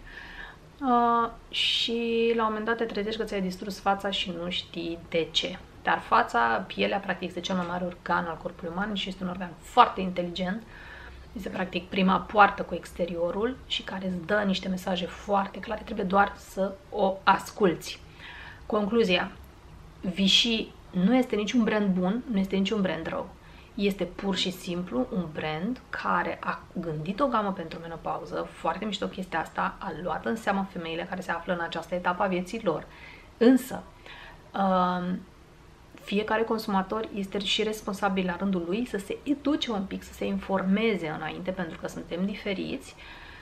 Și la un moment dat te trezești că ți-ai distrus fața și nu știi de ce. Dar fața, pielea, practic, este cel mai mare organ al corpului uman și este un organ foarte inteligent. Este, practic, prima poartă cu exteriorul și care îți dă niște mesaje foarte clare. Trebuie doar să o asculți. Concluzia. Vichy nu este niciun brand bun, nu este niciun brand rău. Este pur și simplu un brand care a gândit o gamă pentru menopauză, foarte mișto chestia asta, a luat în seamă femeile care se află în această etapă a vieții lor. Însă, fiecare consumator este și responsabil la rândul lui să se educe un pic, să se informeze înainte, pentru că suntem diferiți.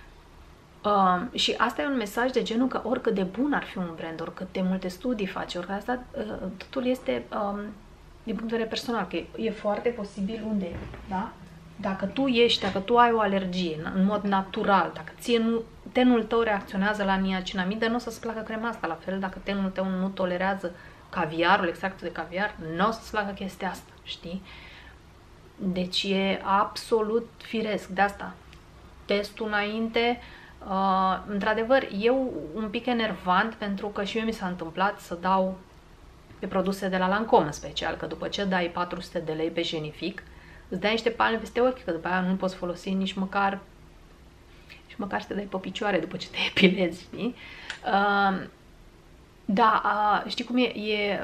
Și asta e un mesaj de genul că oricât de bun ar fi un brand, oricât de multe studii face, oricât asta, totul este... din punct de vedere personal, că e foarte posibil unde, da? Dacă tu ai o alergie în mod natural, dacă ție nu tenul tău reacționează la niacinamidă, nu o să-ți placă crema asta. La fel, dacă tenul tău nu tolerează caviarul, extractul de caviar, nu o să-ți placă chestia asta, știi? Deci e absolut firesc de asta. Testul înainte, într-adevăr, e un pic enervant pentru că și eu mi s-a întâmplat să dau pe produse de la Lancome în special, că după ce dai 400 de lei pe Genific, îți dai niște palme peste ochi, că după aia nu poți folosi nici măcar să te dai pe picioare după ce te epilezi, știi? Da, știi cum e,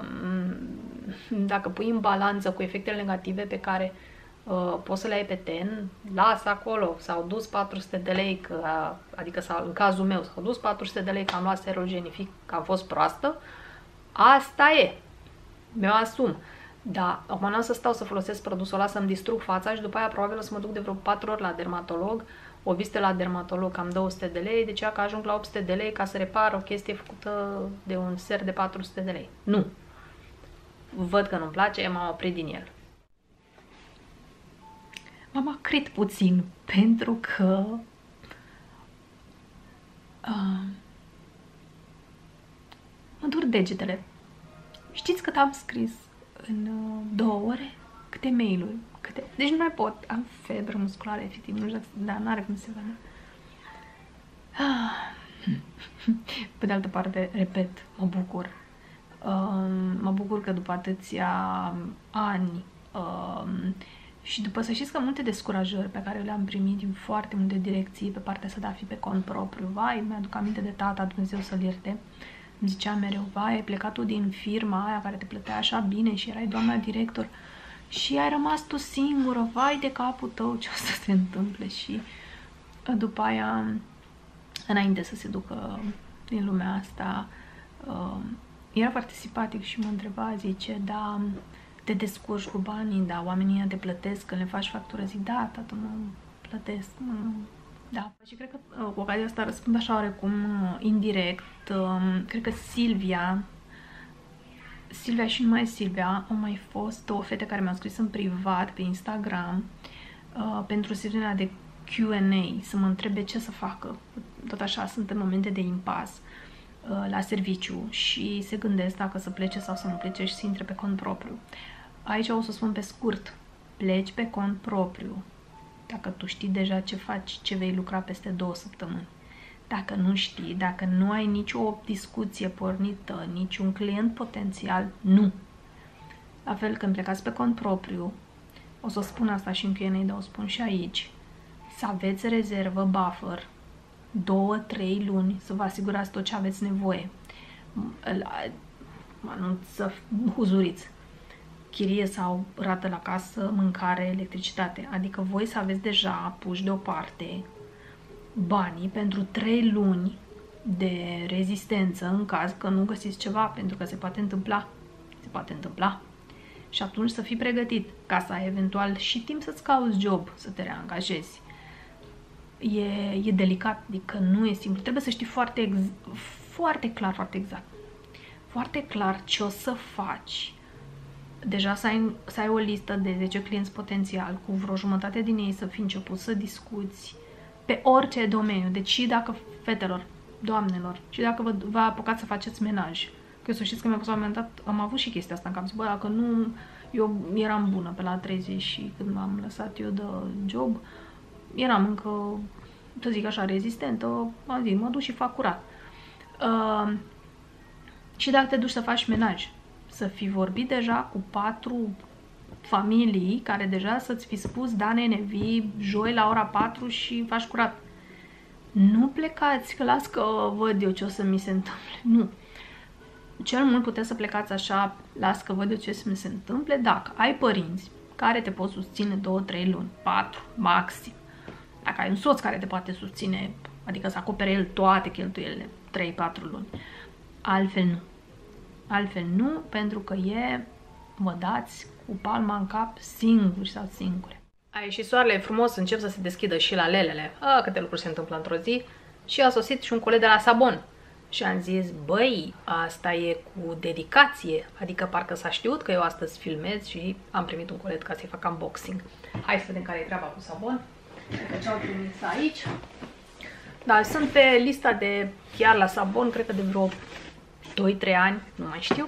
dacă pui în balanță cu efectele negative pe care poți să le ai pe ten, lasă acolo, s-au dus 400 de lei, adică în cazul meu s-au dus 400 de lei că am luat serul Genific, că am fost proastă, asta e, mi-o asum. Da, acum nu o să stau să folosesc produsul ăla să-mi distrug fața și după aia probabil o să mă duc de vreo 4 ori la dermatolog, o vizită la dermatolog cam 200 de lei, deci că ajung la 800 de lei ca să repar o chestie făcută de un ser de 400 de lei. Nu. Văd că nu-mi place, m-am oprit din el. M-am acrit puțin pentru că mă dur degetele. Știți cât am scris în 2 ore? Câte mail-uri? Deci nu mai pot. Am febră musculară, efectiv. Nu știu, dar n-are cum se vede. Pe de altă parte, repet, mă bucur. Mă bucur că după atâția ani și după să știți că multe descurajări pe care le-am primit din foarte multe direcții pe partea asta de a fi pe cont propriu, vai, mi-aduc aminte de tata, Dumnezeu să-l ierte, îmi zicea mereu, vai, ai plecat tu din firma aia care te plătea așa bine și erai doamna director și ai rămas tu singură, vai de capul tău, ce o să se întâmple. Și după aia, înainte să se ducă din lumea asta, era foarte simpatic și mă întreba, zice, da, te descurci cu banii, da, oamenii te plătesc când le faci factură, zic, da, tată, mă plătesc, da. Și cred că cu ocazia asta răspund așa oarecum indirect. Cred că Silvia și numai Silvia au mai fost 2 fete care mi-au scris în privat pe Instagram pentru sesiunea de Q&A, să mă întrebe ce să facă. Tot așa sunt în momente de impas la serviciu și se gândesc dacă să plece sau să nu plece și să intre pe cont propriu. Aici o să spun pe scurt, pleci pe cont propriu dacă tu știi deja ce faci, ce vei lucra peste 2 săptămâni. Dacă nu știi, dacă nu ai nicio discuție pornită, niciun client potențial, nu. La fel când plecați pe cont propriu, o să spun asta și în Q&A, dar o spun și aici, să aveți rezervă buffer 2-3 luni, să vă asigurați tot ce aveți nevoie. Nu să huzuriți. Chirie sau rată la casă, mâncare, electricitate. Adică voi să aveți deja puși deoparte banii pentru 3 luni de rezistență în caz că nu găsiți ceva, pentru că se poate întâmpla. Se poate întâmpla. Și atunci să fii pregătit ca să ai eventual și timp să-ți cauți job, să te reangajezi. E delicat, adică nu e simplu. Trebuie să știi foarte clar ce o să faci. Deja să ai o listă de 10 clienți potențial, cu vreo jumătate din ei să fi început să discuți pe orice domeniu. Deci și dacă, fetelor, doamnelor, și dacă vă apucați să faceți menaj. Că eu să știți că mi-a fost la un moment dat, am avut și chestia asta în cap. Zic, bă, dacă nu, eu eram bună pe la 30 și când m-am lăsat eu de job, eram încă, să zic așa, rezistentă, am zis, mă duc și fac curat. Și dacă te duci să faci menaj, să fi vorbit deja cu 4 familii care deja să-ți fi spus, da, nene, vii joi la ora 4 și faci curat. Nu plecați, că las că văd eu ce o să mi se întâmple. Nu. Cel mult puteți să plecați așa, las că văd eu ce o să mi se întâmple, dacă ai părinți care te pot susține 2-3 luni, 4 maxim. Dacă ai un soț care te poate susține, adică să acopere el toate cheltuielile, 3-4 luni. Altfel nu. Altfel nu, pentru că vă dați cu palma în cap singuri sau singure. A ieșit soarele, e frumos, încep să se deschidă și la lelele. Câte lucruri se întâmplă într-o zi. Și a sosit și un coleg de la Sabon. Și am zis, băi, asta e cu dedicație. Adică parcă s-a știut că eu astăzi filmez și am primit un coleg ca să-i fac unboxing. Hai să vedem care e treaba cu Sabon. Că ce-au trimis aici. Da, sunt pe lista de PR la Sabon, cred că de vreo 2-3 ani, nu mai știu.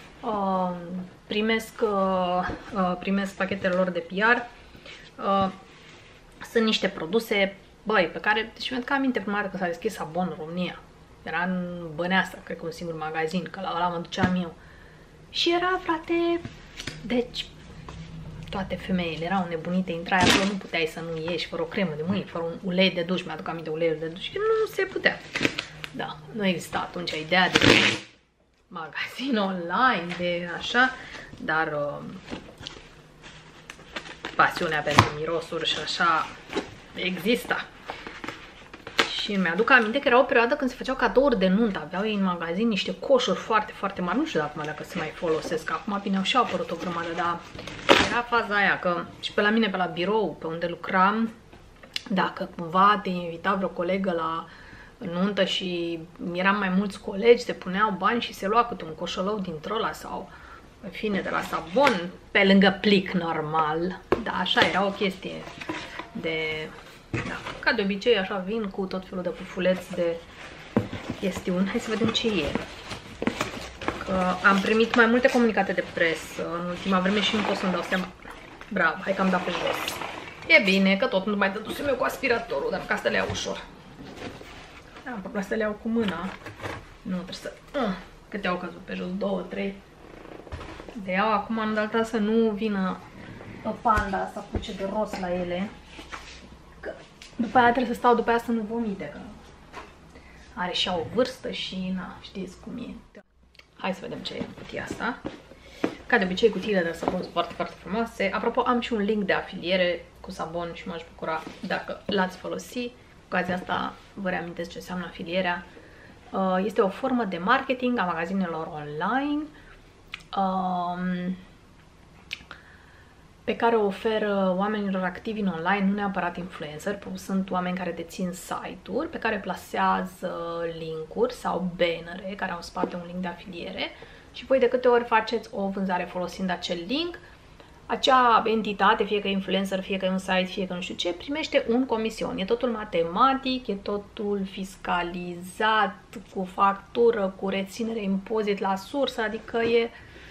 Primesc pachetele lor de PR. Sunt niște produse, băi, pe care, deci mi-aduc aminte prima dată când s-a deschis Sabon în România. Era în Băneasa, cred că un singur magazin, că la ăla mă duceam eu. Și era, frate, deci toate femeile erau nebunite, intrai acolo, nu puteai să nu ieși fără o cremă de mâini, fără un ulei de duș, mi-aduc aminte uleiul de duș, nu se putea. Da, nu exista atunci ideea de magazin online, de așa, dar pasiunea pentru mirosuri și așa exista. Și mi-aduc aminte că era o perioadă când se făceau cadouri de nuntă, aveau ei în magazin niște coșuri foarte, foarte mari, nu știu dacă se mai folosesc, acum bine au și apărut o grămadă, dar era faza aia că și pe la mine, pe la birou, pe unde lucram, dacă cumva te invita vreo colegă la nuntă și eram mai mulți colegi, se puneau bani și se lua câte un coșălău dintr-ăla sau, în fine, de la Sabon, pe lângă plic normal, da, așa era o chestie de... Da, ca de obicei, așa vin cu tot felul de pufuleți de chestiuni. Hai să vedem ce e. Că am primit mai multe comunicate de presă în ultima vreme și nu pot să-mi dau seama. Bravo, hai că am dat pe jos. E bine, că tot nu mai dădusem eu cu aspiratorul, dar ca să le iau ușor. Da, probabil să le iau cu mâna. Nu trebuie să... câte au căzut pe jos? 2, 3. De iau acum, în alta să nu vină panda să apuce de rost la ele. După aia trebuie să stau, după aia să nu vomite, că are și o vârstă și, na, știți cum e. Hai să vedem ce e în cutia asta. Ca de obicei, cutiile de sabon sunt foarte, foarte frumoase. Apropo, am și un link de afiliere cu sabon și m-aș bucura dacă l-ați folosi. Cu ocazia asta vă reamintesc ce înseamnă afilierea. Este o formă de marketing a magazinelor online. Pe care o oferă oamenilor activi în online, nu neapărat influencer, sunt oameni care dețin site-uri pe care plasează linkuri sau bannere care au în spate un link de afiliere și voi de câte ori faceți o vânzare folosind acel link, acea entitate, fie că e influencer, fie că e un site, fie că nu știu ce, primește un comision. E totul matematic, e totul fiscalizat, cu factură, cu reținere impozit la sursă, adică e...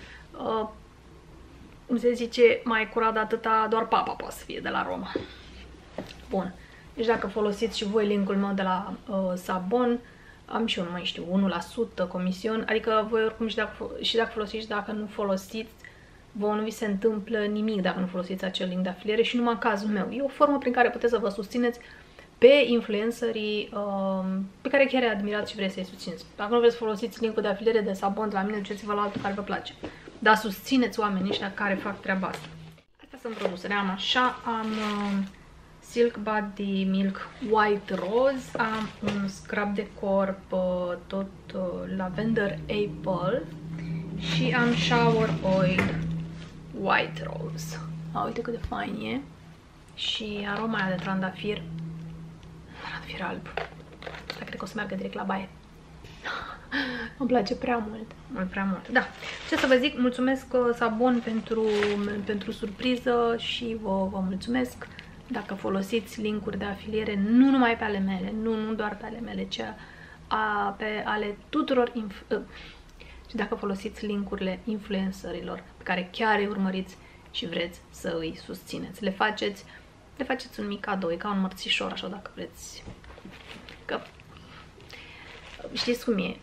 cum se zice, mai curat de atâta, doar papa poate să fie de la Roma. Bun. Deci dacă folosiți și voi linkul meu de la Sabon, am și eu, nu mai știu, 1% comision, adică voi oricum și dacă folosiți, dacă nu folosiți, vouă nu vi se întâmplă nimic dacă nu folosiți acel link de afiliere și numai în cazul meu. E o formă prin care puteți să vă susțineți pe influencerii pe care chiar îi admirați și vreți să-i susțineți. Dacă nu vreți să folosiți linkul de afiliere de Sabon de la mine, duceți-vă la altul care vă place. Dar susțineți oamenii ăștia care fac treaba asta. Astea sunt produsele. Am așa, am Silk Body Milk White Rose, am un scrub de corp tot Lavender Apple și am Shower Oil White Rose. Uite cât de fain e. Și aroma aia de trandafir alb. Asta cred că o să meargă direct la baie. Îmi place prea mult. Mult prea mult. Da. Ce să vă zic, mulțumesc Sabon pentru surpriză și vă mulțumesc dacă folosiți linkuri de afiliere, nu numai pe ale mele, nu doar pe ale mele, ci pe ale tuturor și dacă folosiți linkurile influencerilor pe care chiar îi urmăriți și vreți să îi susțineți. Le faceți un mic cadou, e ca un mărțișor, așa, dacă vreți. Că știți cum e?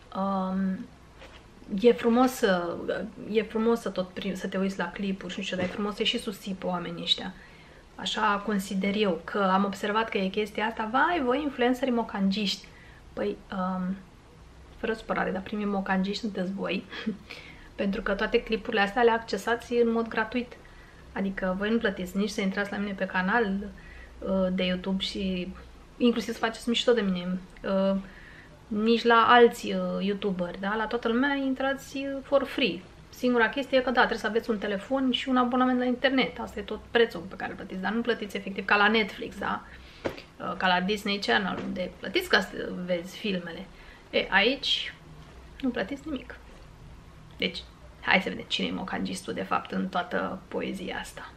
E frumos să te uiți la clipuri și nu știu, dar e frumos să și susții pe oamenii ăștia. Așa consider eu, că am observat că e chestia asta, vai, voi influencerii mocangiști. Păi, fără supărare, dar primii mocangiști sunteți voi, pentru că toate clipurile astea le accesați în mod gratuit. Adică voi nu plătiți nici să intrați la mine pe canal de YouTube și inclusiv să faceți mișto de mine, nici la alți youtuberi, da? La toată lumea intrați for free. Singura chestie e că da, trebuie să aveți un telefon și un abonament la internet. Asta e tot prețul pe care îl plătiți, dar nu plătiți efectiv ca la Netflix, da? Ca la Disney Channel, unde plătiți ca să vezi filmele. E, aici nu plătiți nimic. Deci, hai să vedem cine e mocangistul de fapt în toată poezia asta.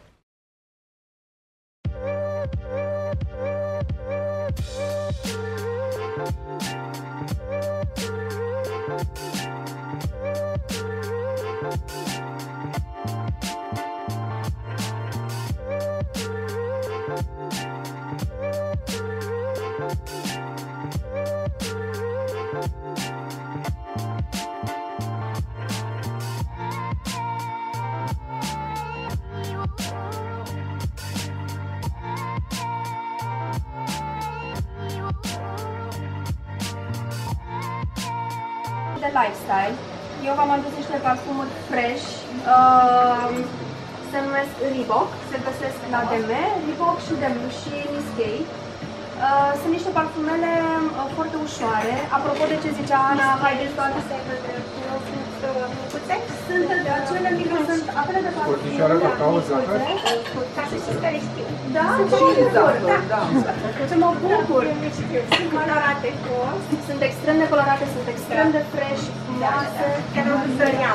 de lifestyle. Eu v-am adus niște parfumuri fresh, se numesc Reebok, se găsesc la DM, Reebok și Miss Kay. Sunt niște parfumele foarte ușoare. Apropo de ce zicea Ana, haideți toate să sunt cele mici, sunt apele de parfum. Ca să știți care știu. Da, mă bucur. Sunt colorate fost. Sunt extrem de colorate, sunt extrem de fresh, frumoase. Chiar nu să iau.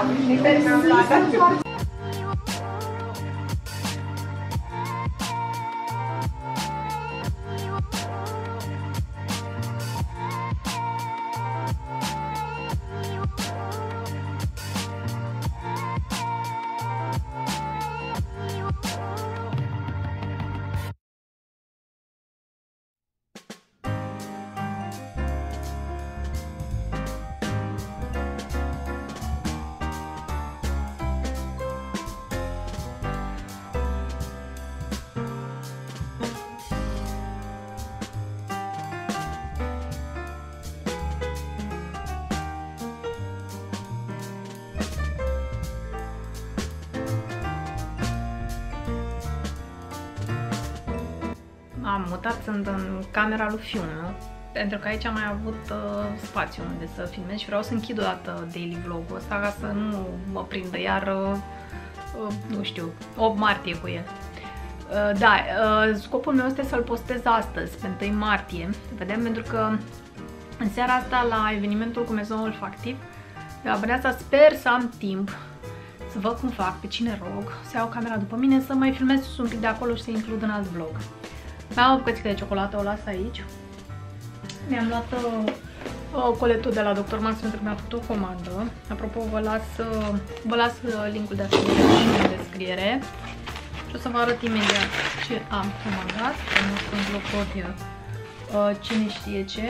Am mutat, sunt în camera lui Fiunu, pentru că aici am mai avut spațiu unde să filmez și vreau să închid o dată daily vlog-ul ăsta ca să nu mă prindă iar, nu știu, 8 martie cu el. Da, scopul meu este să-l postez astăzi, pe 1 martie, vedem, pentru că în seara asta la evenimentul cu Maison Olfactiv, la Băneasa, sper să am timp să văd cum fac, pe cine rog, să iau camera după mine, să mai filmez un pic de acolo și să includ în alt vlog. Mi-am o bucățică de ciocolată, o las aici. Mi-am luat coletul de la Dr. Max pentru că mi-a făcut o comandă. Apropo, vă las linkul de afiliere în descriere. Și o să vă arăt imediat ce am comandat. Nu sunt locuri cine știe ce.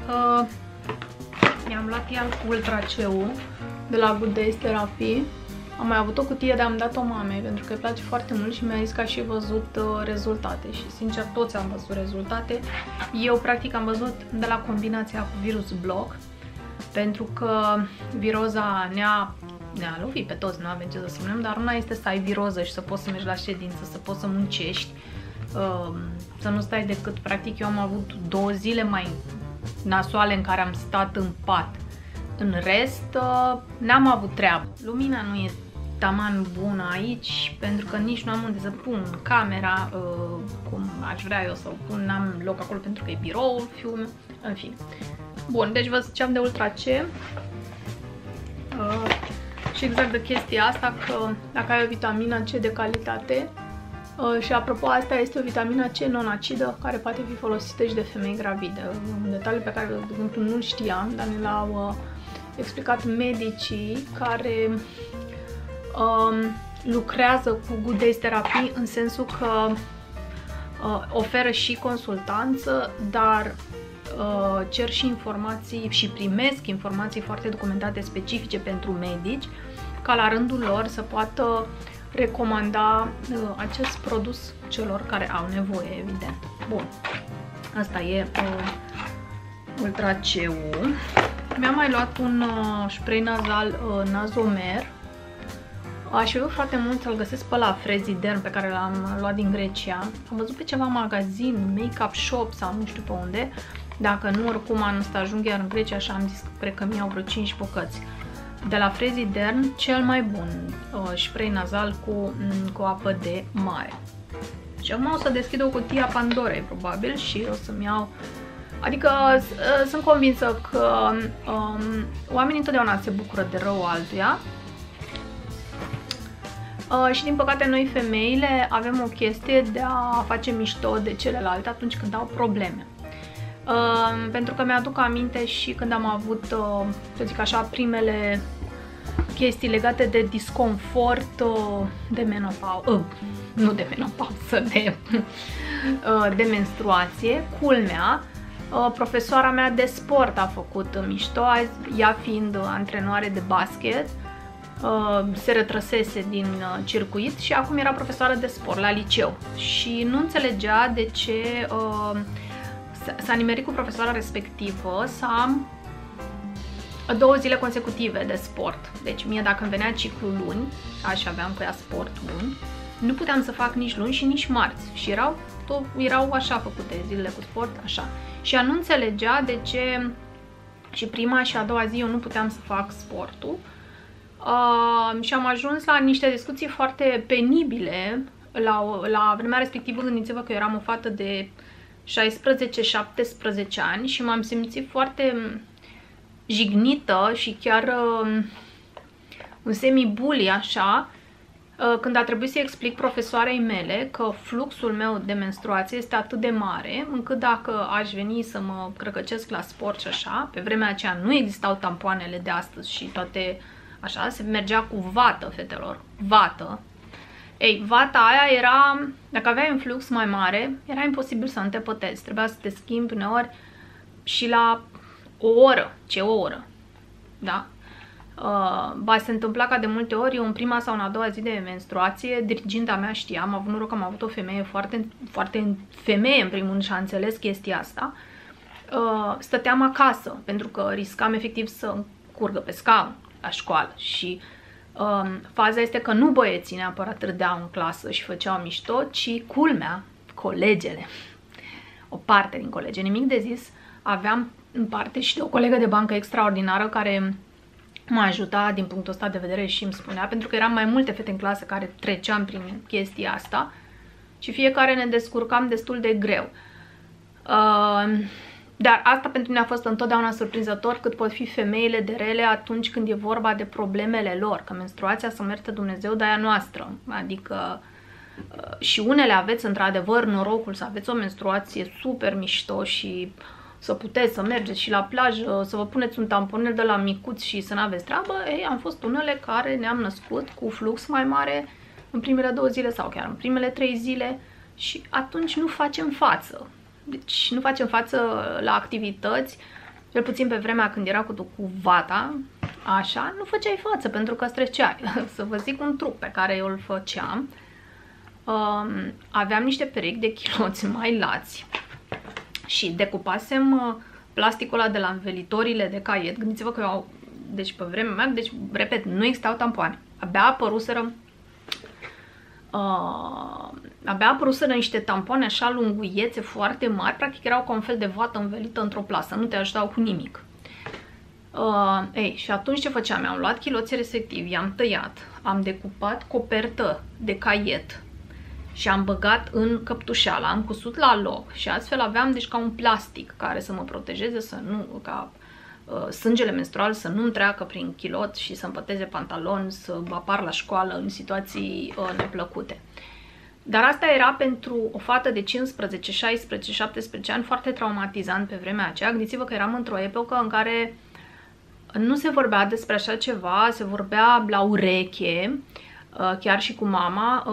Mi-am luat iar cu Ultra C-ul de la Good Days Therapy. Am mai avut o cutie, dar am dat-o mamei pentru că îi place foarte mult și mi-a zis că a și văzut rezultate și sincer toți am văzut rezultate. Eu practic am văzut de la combinația cu Virus Block, pentru că viroza ne-a lovit pe toți, nu avem ce să spunem, dar una este să ai viroză și să poți să mergi la ședință, să poți să muncești, să nu stai decât, practic eu am avut 2 zile mai nasoale în care am stat în pat. În rest, n-am avut treabă. Lumina nu e taman bună aici, pentru că nici nu am unde să pun camera cum aș vrea eu să o pun, n-am loc acolo pentru că e birou, fiul, în fine. Bun, deci vă ziceam de Ultra C și exact de chestia asta, că dacă ai o vitamină C de calitate, și apropo, asta este o vitamină C non-acidă care poate fi folosită și de femei gravide. Un detaliu pe care, de exemplu, nu știam, dar ne l-au explicat medicii care lucrează cu Good Days Therapy, în sensul că oferă și consultanță, dar cer și informații și primesc informații foarte documentate specifice pentru medici, ca la rândul lor să poată recomanda acest produs celor care au nevoie, evident. Bun, asta e Ultra C-ul. Mi-am mai luat un spray nazal Nasomer. Aș fi vrut foarte mult să-l găsesc pe la Freziderm, pe care l-am luat din Grecia. Am văzut pe ceva magazin, make-up shop sau nu știu pe unde. Dacă nu, oricum anul ăsta ajung iar în Grecia, așa am zis, cred că mi-au vreo 5 bucăți. De la Freziderm, cel mai bun spray nazal cu apă de mare. Și acum o să deschid o cutie a Pandorei, probabil, și o să-mi iau... Adică sunt convinsă că oamenii întotdeauna se bucură de rău altuia. Și din păcate noi femeile avem o chestie de a face mișto de celelalte atunci când au probleme. Pentru că mi-aduc aminte și când am avut, să zic așa, primele chestii legate de disconfort de menopauză, nu de menopauză, de menstruație. Culmea, profesoara mea de sport a făcut mișto, ea fiind antrenoare de basket, se retrăsese din circuit și acum era profesoară de sport la liceu și nu înțelegea de ce s-a nimerit cu profesoara respectivă să am 2 zile consecutive de sport. Deci mie dacă îmi venea ciclul luni, așa aveam că ea sport luni, nu puteam să fac nici luni și nici marți. Și erau așa făcute zilele cu sport, așa. Și ea nu înțelegea de ce și prima și a doua zi eu nu puteam să fac sportul. Și am ajuns la niște discuții foarte penibile. La vremea respectivă, gândiți-vă că eu eram o fată de 16-17 ani și m-am simțit foarte jignită și chiar un semi-bully așa, când a trebuit să explic profesoarei mele că fluxul meu de menstruație este atât de mare, încât dacă aș veni să mă crăcăcesc la sport și așa, pe vremea aceea nu existau tampoanele de astăzi și toate așa, se mergea cu vată, fetelor, vată. Ei, vata aia era, dacă aveai un flux mai mare, era imposibil să nu te pătezi, trebuia să te schimbi uneori și la o oră, o oră, da? Ba, se întâmpla ca de multe ori, eu în prima sau în a doua zi de menstruație, diriginta mea știa, am avut noroc că am avut o femeie foarte femeie în primul rând și a înțeles chestia asta, stăteam acasă, pentru că riscam efectiv să curgă pe scaun la școală și faza este că nu băieții neapărat râdeau în clasă și făceau mișto, ci culmea, colegele, o parte din colege, nimic de zis, aveam în parte și de o colegă de bancă extraordinară care m-a ajutat din punctul ăsta de vedere și îmi spunea, pentru că eram mai multe fete în clasă care treceam prin chestia asta și fiecare ne descurcam destul de greu. Dar asta pentru mine a fost întotdeauna surprinzător cât pot fi femeile de rele atunci când e vorba de problemele lor, că menstruația, să merte Dumnezeu, de aia noastră, adică și unele aveți într-adevăr norocul să aveți o menstruație super mișto și să puteți să mergeți și la plajă, să vă puneți un tamponel de la micuț și să n-aveți treabă. Ei, am fost unele care ne-am născut cu flux mai mare în primele 2 zile sau chiar în primele 3 zile și atunci nu facem față. Deci nu facem față la activități, cel puțin pe vremea când era cu vata, așa, nu făceai față pentru că streceai. Să vă zic un truc pe care eu îl făceam. Aveam niște perechi de chiloți mai lați și decupasem plasticul ăla de la învelitorile de caiet. Gândiți-vă că eu, deci pe vremea mea, deci, repet, nu existau tampoane. Abia apăruseră niște tampoane așa lunguiețe, foarte mari, practic erau ca un fel de vată învelită într-o plasă, nu te ajutau cu nimic. Ei, și atunci ce făceam? Am luat chiloții respectivi, i-am tăiat, am decupat copertă de caiet și am băgat în căptușeală, am cusut la loc și astfel aveam deci ca un plastic care să mă protejeze, să nu, ca sângele menstrual să nu-mi treacă prin chilot și să împăteze pantaloni, să apar la școală în situații neplăcute. Dar asta era pentru o fată de 15, 16, 17 ani foarte traumatizant pe vremea aceea. Gândiți-vă că eram într-o epocă în care nu se vorbea despre așa ceva, se vorbea la ureche, chiar și cu mama.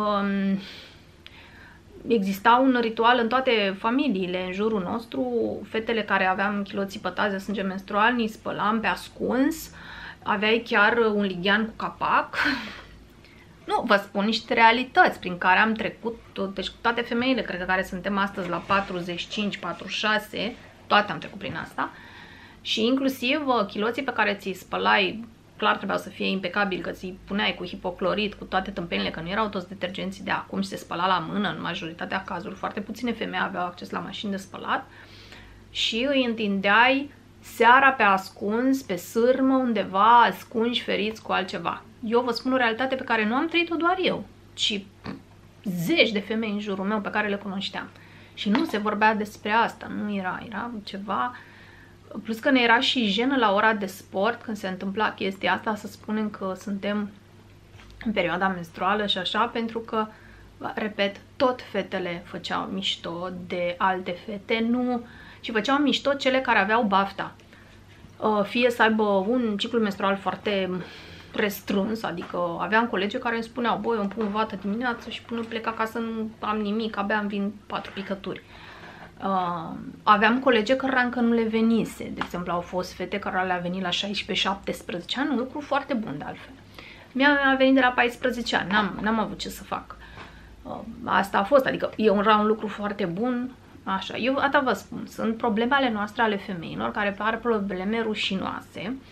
Exista un ritual în toate familiile în jurul nostru, fetele care aveam chiloții pătați de sânge menstrual, ni spălam pe ascuns, aveai chiar un lighean cu capac. Nu, vă spun niște realități prin care am trecut, deci toate femeile, cred că care suntem astăzi la 45, 46, toate am trecut prin asta. Și inclusiv chiloții pe care ți-i spălai, clar trebuiau să fie impecabili, că ți-i puneai cu hipoclorit, cu toate tâmpenile, că nu erau toți detergenții de acum și se spăla la mână în majoritatea cazurilor. Foarte puține femei aveau acces la mașini de spălat și îi întindeai seara pe ascuns, pe sârmă, undeva, ascunși, feriți cu altceva. Eu vă spun o realitate pe care nu am trăit-o doar eu, ci zeci de femei în jurul meu pe care le cunoșteam. Și nu se vorbea despre asta, nu era ceva. Plus că ne era și jenă la ora de sport, când se întâmpla chestia asta, să spunem că suntem în perioada menstruală și așa, pentru că, repet, tot fetele făceau mișto de alte fete, nu, și făceau mișto cele care aveau bafta. Fie să aibă un ciclu menstrual foarte restrâns, adică aveam colegi care îmi spuneau, băi, eu îmi pun vată dimineață și până plec acasă nu am nimic, abia îmi vin 4 picături. Aveam colege cărora încă nu le venise, de exemplu au fost fete care le-a venit la 16-17 ani, un lucru foarte bun de altfel. Mi-a venit de la 14 ani, n-am avut ce să fac. Asta a fost, adică era un lucru foarte bun, așa. Eu asta vă spun, sunt probleme ale noastre, ale femeilor, care par probleme rușinoase,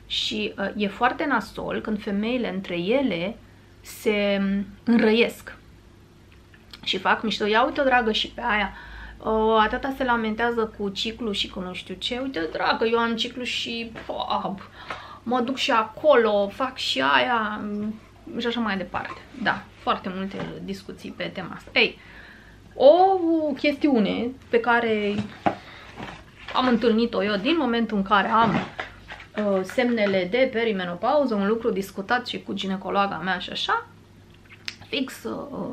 Și e foarte nasol când femeile între ele se înrăiesc și fac mișto. Ia uite, dragă, și pe aia atâta se lamentează cu ciclu și cu nu știu ce. Uite, dragă, eu am ciclu și mă duc și acolo, fac și aia și așa mai departe. Da, foarte multe discuții pe tema asta. Ei, o chestiune pe care am întâlnit-o eu din momentul în care am semnele de perimenopauză, un lucru discutat și cu ginecologa mea și așa, fix,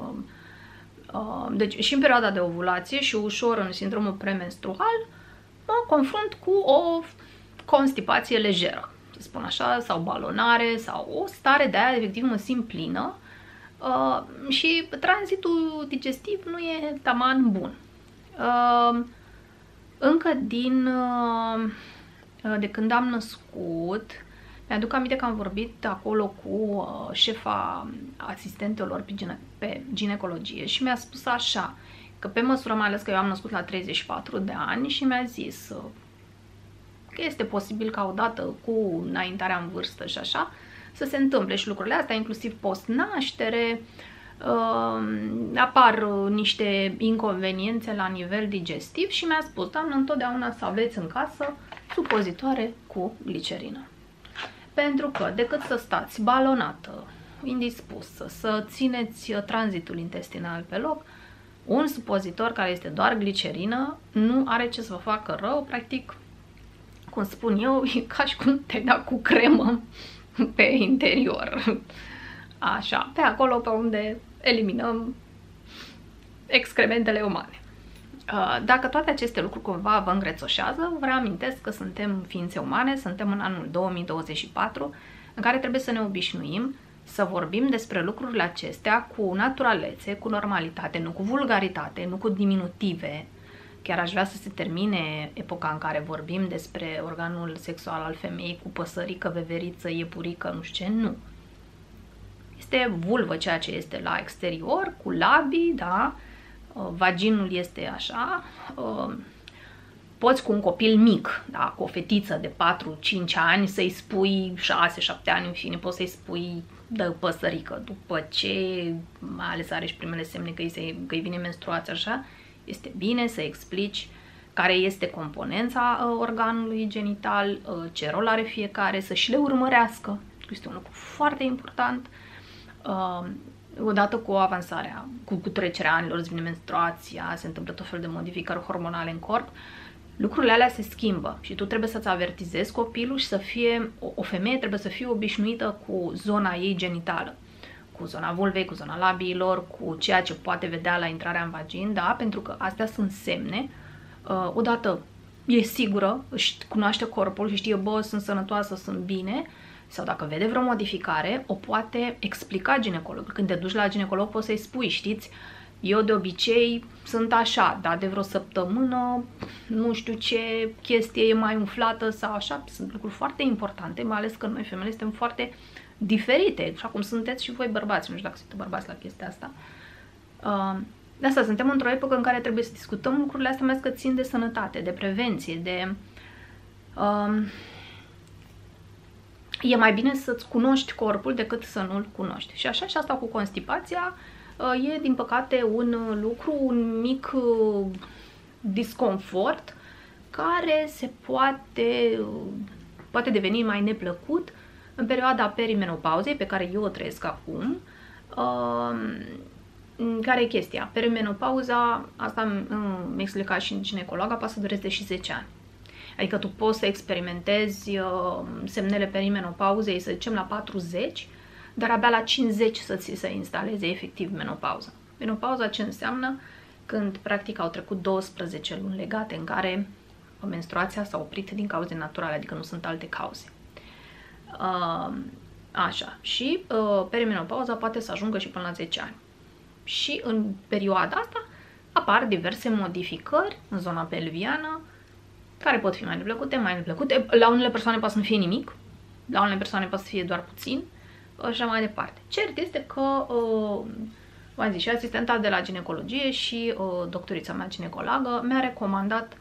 deci și în perioada de ovulație și ușor în sindromul premenstrual, mă confrunt cu o constipație lejeră, să spun așa, sau balonare, sau o stare de aia, efectiv mă simt plină și tranzitul digestiv nu e taman bun. Încă de când am născut, mi-aduc aminte că am vorbit acolo cu șefa asistentelor pe ginecologie și mi-a spus așa, că pe măsură, mai ales că eu am născut la 34 de ani și mi-a zis că este posibil ca odată cu înaintarea în vârstă și așa să se întâmple și lucrurile astea, inclusiv post-naștere, apar niște inconveniențe la nivel digestiv și mi-a spus, doamnă, întotdeauna să aveți în casă supozitoare cu glicerină. Pentru că decât să stați balonată, indispusă, să țineți tranzitul intestinal pe loc, un supozitor care este doar glicerină nu are ce să vă facă rău, practic, cum spun eu, e ca și cum te-ai dat cu cremă pe interior. Așa, pe acolo pe unde eliminăm excrementele umane. Dacă toate aceste lucruri cumva vă îngrețoșează, vă reamintesc că suntem ființe umane, suntem în anul 2024, în care trebuie să ne obișnuim să vorbim despre lucrurile acestea cu naturalețe, cu normalitate, nu cu vulgaritate, nu cu diminutive. Chiar aș vrea să se termine epoca în care vorbim despre organul sexual al femeii cu păsărică, veveriță, iepurică, nu știu ce, nu. Este vulvă ceea ce este la exterior, cu labii, da? Vaginul este așa, poți cu un copil mic, da, cu o fetiță de 4-5 ani să-i spui, 6-7 ani în fine, poți să-i spui dă păsărică, după ce mai ales are și primele semne că îi vine menstruația așa, este bine să explici care este componența organului genital, ce rol are fiecare, să și le urmărească, este un lucru foarte important. Odată cu avansarea, cu trecerea anilor, îți vine menstruația, se întâmplă tot felul de modificări hormonale în corp, lucrurile alea se schimbă și tu trebuie să-ți avertizezi copilul și să fie, o femeie trebuie să fie obișnuită cu zona ei genitală, cu zona vulvei, cu zona labiilor, cu ceea ce poate vedea la intrarea în vagin, da? Pentru că astea sunt semne. Odată e sigură, își cunoaște corpul și știe, bă, sunt sănătoasă, sunt bine, sau dacă vede vreo modificare, o poate explica ginecologul. Când te duci la ginecolog poți să-i spui, știți, eu de obicei sunt așa, dar de vreo săptămână nu știu ce chestie e mai umflată sau așa. Sunt lucruri foarte importante, mai ales că noi femeile suntem foarte diferite, așa cum sunteți și voi bărbați. Nu știu dacă sunt bărbați la chestia asta. De asta suntem într-o epocă în care trebuie să discutăm lucrurile astea, mai ales că țin de sănătate, de prevenție, de... E mai bine să-ți cunoști corpul decât să nu-l cunoști. Și așa și asta cu constipația e, din păcate, un lucru, un mic disconfort care se poate deveni mai neplăcut în perioada perimenopauzei, pe care eu o trăiesc acum. Care e chestia? Perimenopauza, asta mi-a explicat și ginecologa, poate să dureze și 10 ani. Adică tu poți să experimentezi semnele perimenopauzei, să zicem, la 40, dar abia la 50 să ți se instaleze efectiv menopauza. Menopauza ce înseamnă? Când practic au trecut 12 luni legate în care menstruația s-a oprit din cauze naturale, adică nu sunt alte cauze. Așa. Și perimenopauza poate să ajungă și până la 10 ani. Și în perioada asta apar diverse modificări în zona pelviană, care pot fi mai neplăcute, mai neplăcute. La unele persoane poate să nu fie nimic, la unele persoane poate să fie doar puțin și așa mai departe. Cert este că, v-am zis, și asistenta de la ginecologie și doctorița mea ginecologă mi-a recomandat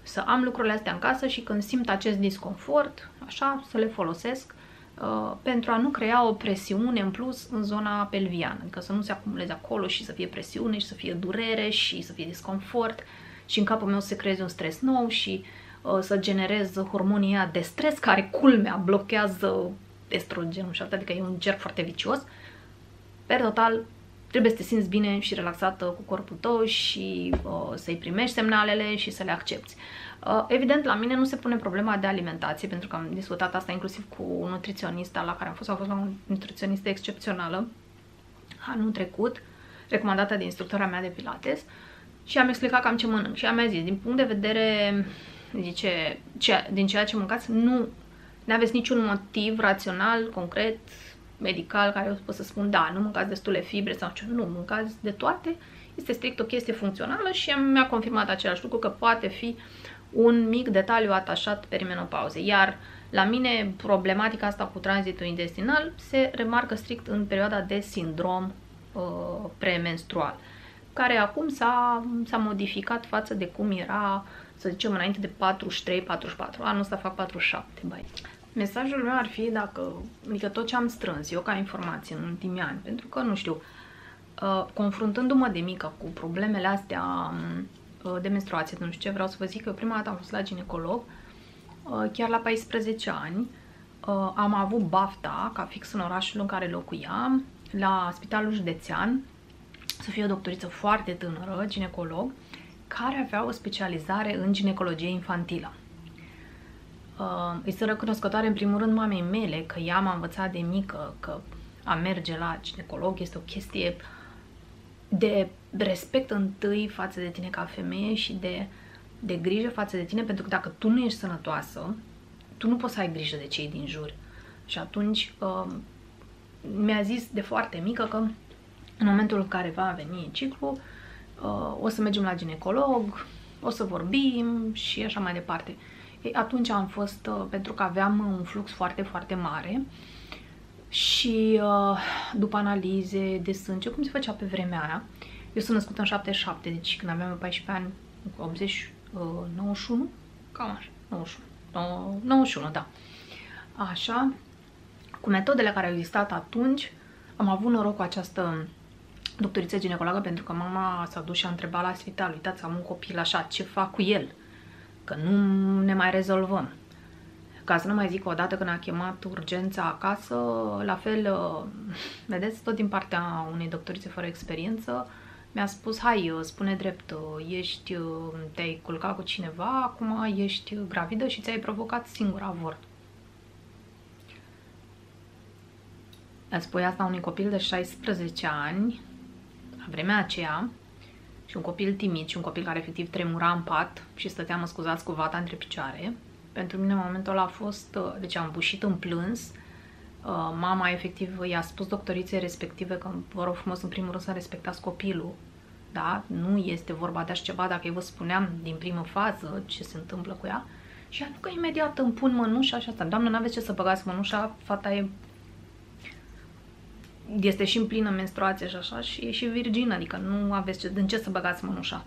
să am lucrurile astea în casă și când simt acest disconfort, așa, să le folosesc pentru a nu crea o presiune în plus în zona pelviană, adică să nu se acumuleze acolo și să fie presiune și să fie durere și să fie disconfort și în capul meu să se creeze un stres nou și să generez hormonii ăia de stres care, culmea, blochează estrogenul și atât, adică e un cerc foarte vicios. Per total, trebuie să te simți bine și relaxată cu corpul tău și să-i primești semnalele și să le accepti. Evident, la mine nu se pune problema de alimentație, pentru că am discutat asta inclusiv cu nutriționista la care am fost la o nutriționistă excepțională anul trecut, recomandată de instructora mea de pilates, și am explicat cam ce mănânc. Și ea mi-a zis, din punct de vedere, zice, din ceea ce mâncați, nu aveți niciun motiv rațional, concret, medical, care eu pot să spun, da, nu mâncați destule fibre sau ce, nu, mâncați de toate, este strict o chestie funcțională și mi-a confirmat același lucru, că poate fi un mic detaliu atașat perimenopauzei. Iar la mine problematica asta cu tranzitul intestinal se remarcă strict în perioada de sindrom premenstrual, care acum s-a modificat față de cum era, să zicem, înainte de 43-44. Anul ăsta fac 47, băi. Mesajul meu ar fi, adică tot ce am strâns eu ca informație în ultimii ani, pentru că, nu știu, confruntându-mă de mică cu problemele astea de menstruație, nu știu ce, vreau să vă zic că prima dată am fost la ginecolog, chiar la 14 ani, am avut bafta, ca fix în orașul în care locuiam, la Spitalul Județean, să fie o doctoriță foarte tânără, ginecolog, care avea o specializare în ginecologie infantilă. Îi sunt recunoscătoare în primul rând mamei mele, că ea m-a învățat de mică că a merge la ginecolog este o chestie de respect întâi față de tine ca femeie și de grijă față de tine, pentru că dacă tu nu ești sănătoasă, tu nu poți să ai grijă de cei din jur. Și atunci mi-a zis de foarte mică că în momentul în care va veni ciclu, o să mergem la ginecolog, o să vorbim și așa mai departe. Ei, atunci am fost, pentru că aveam un flux foarte, foarte mare și după analize de sânge, cum se făcea pe vremea aia, eu sunt născută în 77, deci când aveam 14 ani, 80, 91, cam așa, 91, da. Așa, cu metodele care au existat atunci, am avut noroc cu această doctoriță ginecologă, pentru că mama s-a dus și a întrebat la spital, uitați, am un copil așa, ce fac cu el? Că nu ne mai rezolvăm. Ca să nu mai zic, odată când a chemat urgența acasă, la fel, vedeți, tot din partea unei doctorițe fără experiență, mi-a spus, hai, spune drept, te-ai culcat cu cineva, acum ești gravidă și ți-ai provocat singur avort. Îți spui asta unui copil de 16 ani, la vremea aceea, și un copil timid și un copil care efectiv tremura în pat și stătea, mă scuzați, cu vata între picioare. Pentru mine în momentul ăla a fost, deci am bușit în plâns. Mama efectiv i-a spus doctoriței respective că vă rog frumos în primul rând să respectați copilul. Da? Nu este vorba de așa ceva, dacă eu vă spuneam din primă fază ce se întâmplă cu ea. Și ea, că imediat îmi pun mănușa și asta. Doamnă, n-aveți ce să băgați mănușa, fata este și în plină menstruație și așa, și e și virgină, adică nu aveți din ce să băgați mănușa.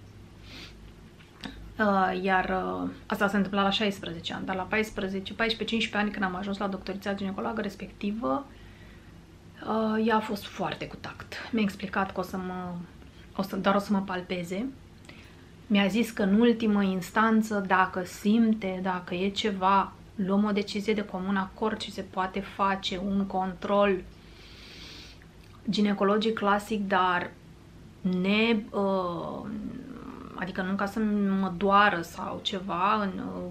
Iar asta s-a întâmplat la 16 ani, dar la 14-15 ani, când am ajuns la doctorița ginecologă respectivă, ea a fost foarte cu tact. Mi-a explicat că doar o să mă palpeze. Mi-a zis că în ultimă instanță, dacă simte, dacă e ceva, luăm o decizie de comun acord și se poate face un control ginecologic clasic, dar adică nu ca să mă doară sau ceva,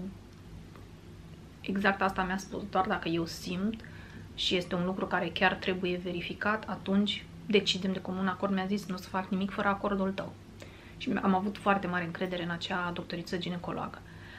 exact asta mi-a spus, doar dacă eu simt și este un lucru care chiar trebuie verificat, atunci decidem de comun acord. Mi-a zis, nu o să fac nimic fără acordul tău. Și am avut foarte mare încredere în acea doctoriță ginecologă.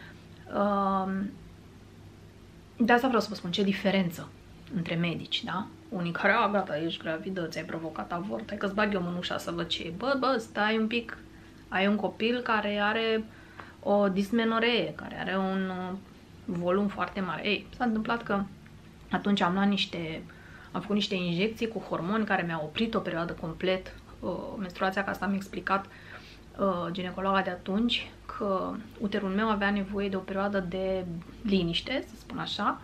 De asta vreau să vă spun, ce diferență între medici, da? Unii care, gata, ești gravidă, ți-ai provocat avort, hai că-ți bag eu mânușa să văd ce e. Bă, stai un pic, ai un copil care are o dismenoree, care are un volum foarte mare. Ei, s-a întâmplat că atunci am făcut niște injecții cu hormoni care mi-au oprit o perioadă complet menstruația, că asta mi-a explicat ginecologa de atunci, că uterul meu avea nevoie de o perioadă de liniște, să spun așa,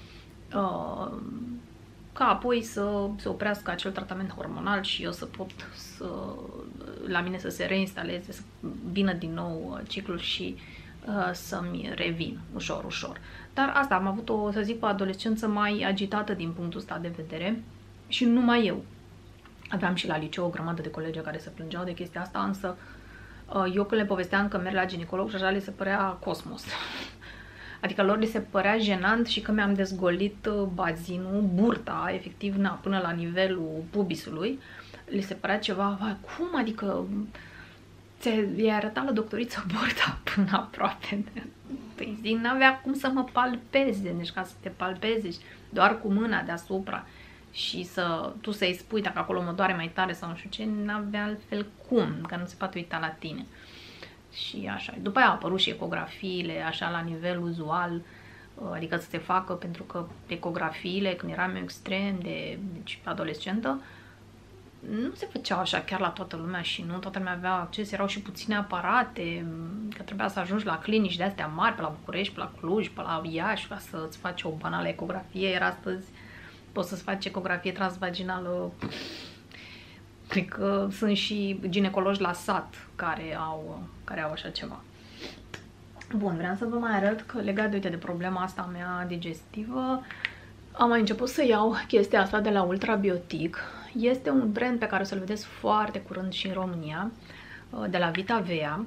ca apoi să se oprească acel tratament hormonal și eu să pot la mine să se reinstaleze, să vină din nou ciclul și să-mi revin ușor, ușor. Dar asta, am avut să zic, o adolescență mai agitată din punctul ăsta de vedere și nu numai eu. Aveam și la liceu o grămadă de colegi care se plângeau de chestia asta, însă eu când le povesteam că merg la ginecolog și așa le se părea cosmos. Adică lor li se părea jenant și că mi-am dezgolit bazinul, burta, efectiv, până la nivelul pubisului. Li se părea ceva, cum adică i-ai arătat la doctoriță burta până aproape. Păi zi, n-avea cum să mă palpeze, deci ca să te palpezi doar cu mâna deasupra și tu să-i spui dacă acolo mă doare mai tare sau nu știu ce, n-avea altfel cum, că nu se poate uita la tine. Și așa. După aia au apărut și ecografiile, așa, la nivel uzual, adică să se facă, pentru că ecografiile, când eram extrem de adolescentă, nu se făceau așa chiar la toată lumea și nu toată lumea avea acces, erau și puține aparate, că trebuia să ajungi la clinici de astea mari, pe la București, pe la Cluj, pe la Iași, ca să-ți faci o banală ecografie, iar astăzi poți să-ți faci ecografie transvaginală. Cred că sunt și ginecologi la sat care au așa ceva. Bun, vreau să vă mai arăt că legat de problema asta mea digestivă, am mai început să iau chestia asta de la Ultrabiotic. Este un brand pe care o să-l vedeți foarte curând și în România, de la VitaVea.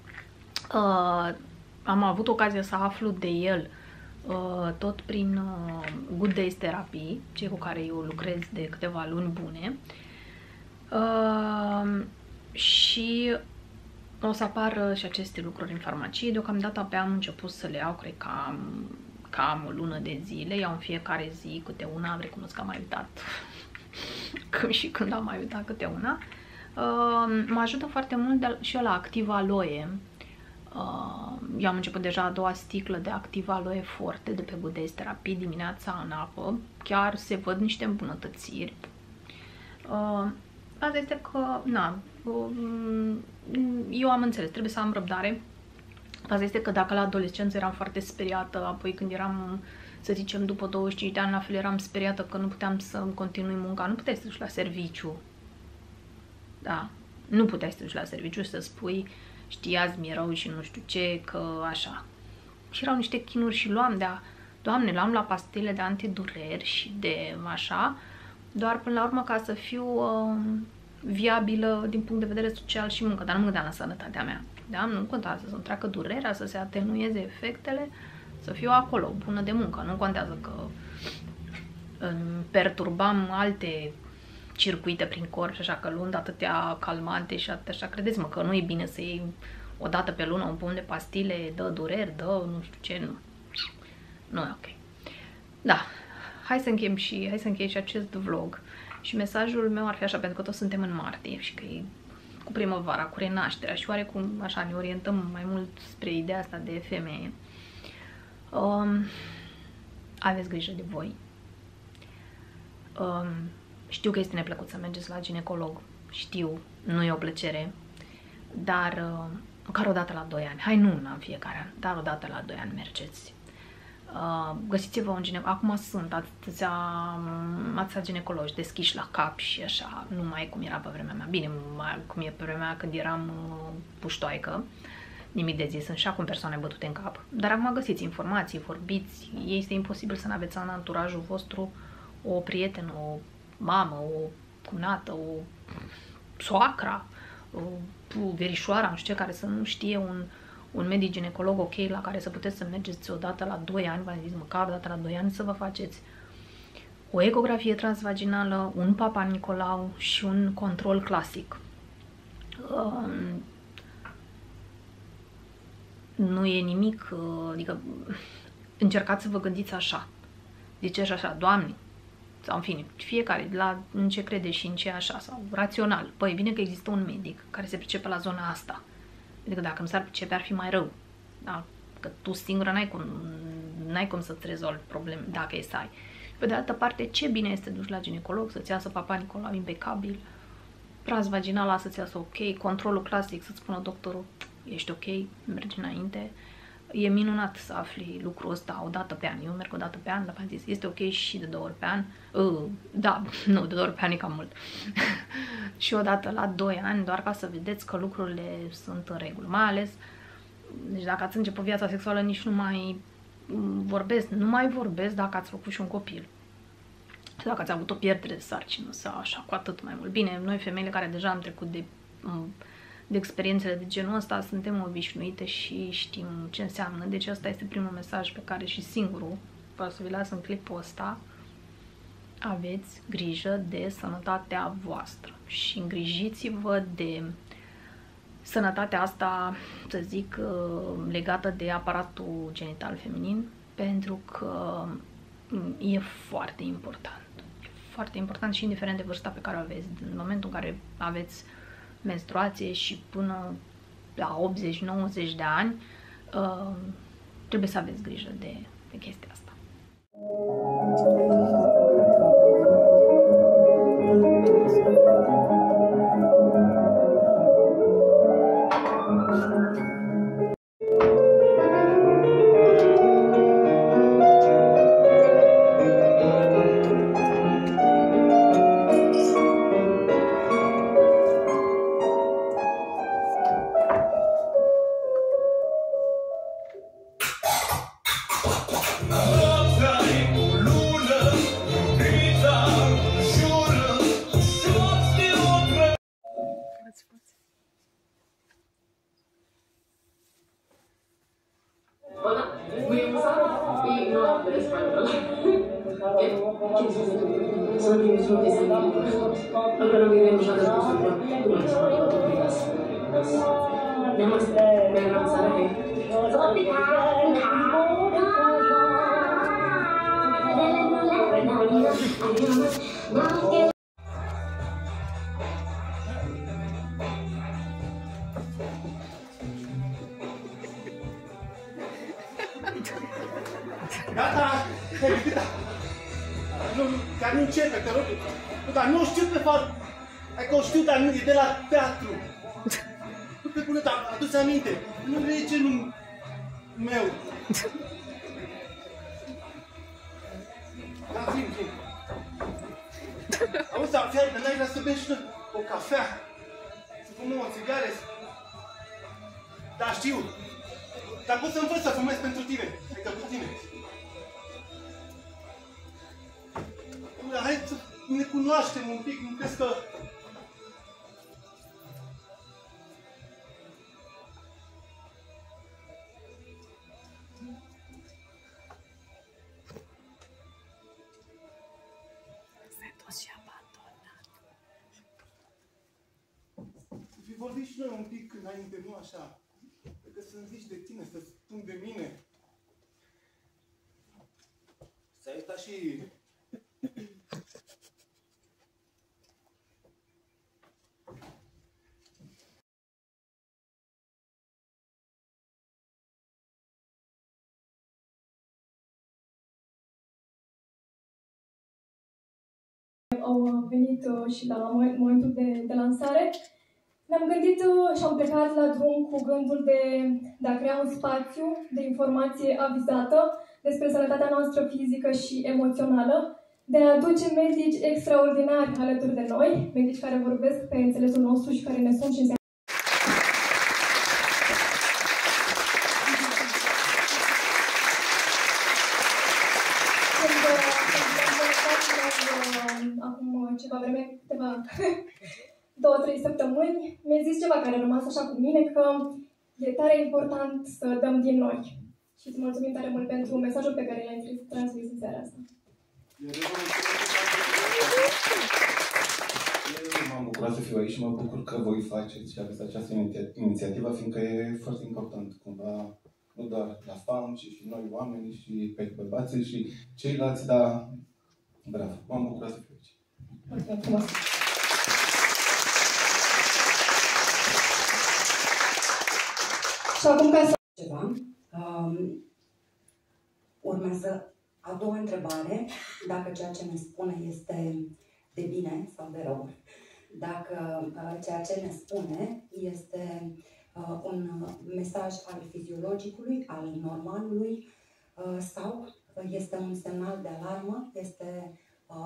Am avut ocazia să aflu de el tot prin Good Days Therapy, cei cu care eu lucrez de câteva luni bune. Și o să apară și aceste lucruri în farmacie. Deocamdată abia am început să le iau, cred că am o lună de zile, iau în fiecare zi câte una, am recunosc că am mai uitat și când am mai uitat câte una. Mă ajută foarte mult și eu la Activa Aloe. Eu am început deja a doua sticlă de Activa Aloe Forte de pe Good Days Therapy dimineața în apă. Chiar se văd niște îmbunătățiri. Asta este că, eu am înțeles, trebuie să am răbdare. Asta este că dacă la adolescență eram foarte speriată, apoi când eram, să zicem, după 25 de ani, la fel eram speriată că nu puteam să-mi continui munca, nu puteai să te duci la serviciu. Da, nu puteai să te duci la serviciu și să spui, știați, mi-e rău și nu știu ce, că așa. Și erau niște chinuri și Doamne, luam la pastile de antidureri și de așa, doar până la urmă ca să fiu viabilă din punct de vedere social și muncă, dar nu mă gândeam la sănătatea mea. Da? Nu contează să-mi treacă durerea, să se atenueze efectele, să fiu acolo, bună de muncă. Nu contează că perturbam alte circuite prin corp și așa, că luând atâtea calmante și așa, credeți-mă că nu e bine să iei o dată pe lună un pumn de pastile, dă dureri, dă nu știu ce, nu. Nu e ok. Da, hai să închei și acest vlog. Și mesajul meu ar fi așa, pentru că toți suntem în martie și că e cu primăvara, cu renașterea și oarecum așa ne orientăm mai mult spre ideea asta de femeie. Aveți grijă de voi. Știu că este neplăcut să mergeți la ginecolog. Știu, nu e o plăcere. Dar măcar o dată la 2 ani. Hai, nu în fiecare an, dar o dată la 2 ani mergeți. Găsiți-vă un ginecolog. Acum sunt atâția ginecologi deschiși la cap și așa, nu mai e cum era pe vremea mea. Bine, mai cum e pe vremea mea când eram puștoaică, nimic de zis, sunt și acum persoane bătute în cap. Dar acum găsiți informații, vorbiți, este imposibil să nu aveți în anturajul vostru o prietenă, o mamă, o cumnată, o soacra, o verișoară, nu știu ce, care să nu știe un medic ginecolog ok la care să puteți să mergeți odată la 2 ani, v-am zis măcar o dată la 2 ani să vă faceți o ecografie transvaginală, un Papa Nicolau și un control clasic. Nu e nimic, adică încercați să vă gândiți așa. Ziceți așa, Doamne, sau în fine, fiecare, în ce crede și în ce așa, sau rațional. Păi, bine că există un medic care se pricepe la zona asta. Adică dacă nu s-ar pricepe, ar fi mai rău. Da? Că tu singură n-ai cum să-ți rezolvi probleme dacă e să ai. Pe de altă parte, ce bine este să duci la ginecolog, să-ți iasă Papa Nicolau impecabil, transvaginala să-ți iasă ok, controlul clasic, să-ți spună doctorul, ești ok, mergi înainte. E minunat să afli lucrul ăsta o dată pe an. Eu merg o dată pe an, dar am zis, este ok și de 2 ori pe an. Da, nu, de 2 ori pe an e cam mult. Și o dată la 2 ani, doar ca să vedeți că lucrurile sunt în regulă. Mai ales, deci dacă ați început viața sexuală, nici nu mai vorbesc dacă ați făcut și un copil. Sau dacă ați avut o pierdere de sarcină sau așa, cu atât mai mult. Bine, noi femeile care deja am trecut de experiențele de genul ăsta, suntem obișnuite și știm ce înseamnă. Deci asta este primul mesaj pe care și singurul vreau să vi las în clipul ăsta. Aveți grijă de sănătatea voastră și îngrijiți-vă de sănătatea asta, să zic, legată de aparatul genital feminin, pentru că e foarte important. E foarte important și indiferent de vârsta pe care o aveți. În momentul în care aveți menstruație și până la 80-90 de ani, trebuie să aveți grijă de chestia asta. Gata! Nu, chiar nu începe, te rog. Dar nu știu ce fac. Hai că o știu, dar nu e de la teatru. Nu pe bune, dar adu-ți aminte. Nu e genul meu. Da, vin. Auzi, dar fiar, n-ai vrea să beși o cafea? Să fumăm o țigare? Da, știu. Dar pot să învăț să fumez pentru tine. Adică cu tine. Hai să ne cunoaștem un pic, nu crezi că... Să fi vorbit și noi un pic înainte, nu așa? Că să-mi zici de tine, să spun de mine. Să ai uitat și... Au venit și la momentul de lansare. Ne-am gândit și am plecat la drum cu gândul de a crea un spațiu de informație avizată despre sănătatea noastră fizică și emoțională, de a aduce medici extraordinari alături de noi, medici care vorbesc pe înțelesul nostru și care ne sunt și acum ceva vreme, câteva 2-3 săptămâni, mi-a zis ceva care a rămas așa cu mine, că e tare important să dăm din noi. Și îți mulțumim tare mult pentru mesajul pe care l-ai transmis în seara asta. M-am bucurat să fiu aici și mă bucur că voi faceți și aveți această inițiativă, fiindcă e foarte important, cumva, nu doar la FAM, ci și noi oamenii, și pe bărbații și ceilalți, dar bravo, m-am bucurat să fiu aici. Mulțumesc frumos! Și acum ca să... Ceva. Urmează a doua întrebare, dacă ceea ce ne spune este de bine sau de rău. Dacă ceea ce ne spune este un mesaj al fiziologicului, al normalului, sau este un semnal de alarmă, este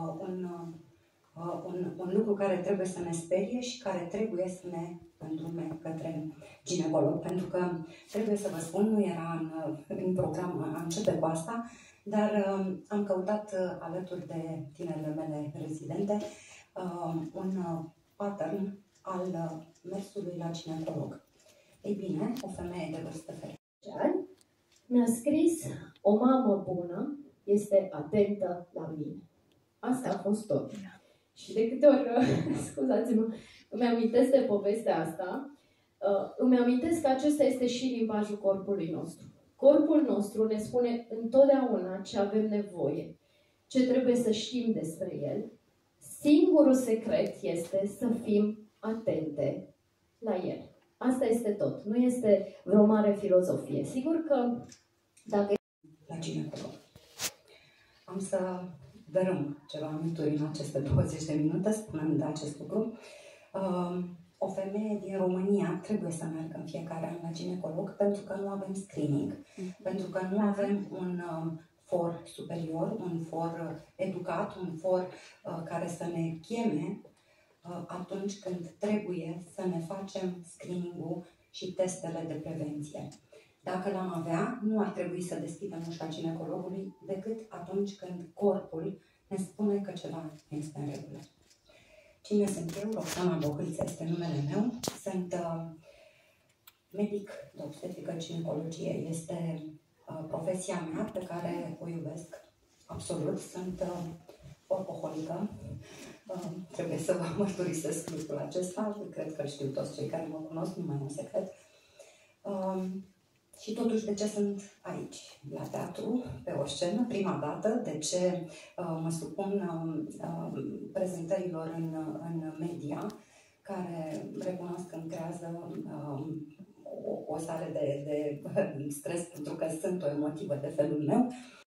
un lucru care trebuie să ne sperie și care trebuie să ne îndrume către ginecolog. Pentru că, trebuie să vă spun, nu era în program a începe cu asta, dar am căutat alături de tinerele mele rezidente un pattern al mersului la ginecolog. Ei bine, o femeie de vârstă fericită mi-a scris: o mamă bună este atentă la mine. Asta a fost tot. Și de câte ori, scuzați-mă, îmi amintesc de povestea asta, îmi amintesc că acesta este și limbajul corpului nostru. Corpul nostru ne spune întotdeauna ce avem nevoie, ce trebuie să știm despre el. Singurul secret este să fim atente la el. Asta este tot. Nu este vreo mare filozofie. Sigur că dacă... La ginecolog. Am să dărâm ceva mituri în aceste 20 de minute spunând acest lucru. O femeie din România trebuie să meargă în fiecare an la ginecolog pentru că nu avem screening, pentru că nu avem un for superior, un for educat, un for care să ne cheme atunci când trebuie să ne facem screening-ul și testele de prevenție. Dacă l-am avea, nu ar trebui să deschidem ușa ginecologului decât atunci când corpul ne spune că ceva nu este în regulă. Cine sunt eu? Roxana Bohâlță este numele meu. Sunt medic de obstetrică ginecologie. Este profesia mea pe care o iubesc absolut. Sunt orpoholică. Trebuie să vă mărturisesc lucrul acesta. Cred că știu toți cei care mă cunosc, nu mai e un secret. Și totuși, de ce sunt aici, la teatru, pe o scenă, prima dată? De ce mă supun prezentărilor în media, care recunosc că îmi creează o stare de stres, pentru că sunt o emotivă de felul meu?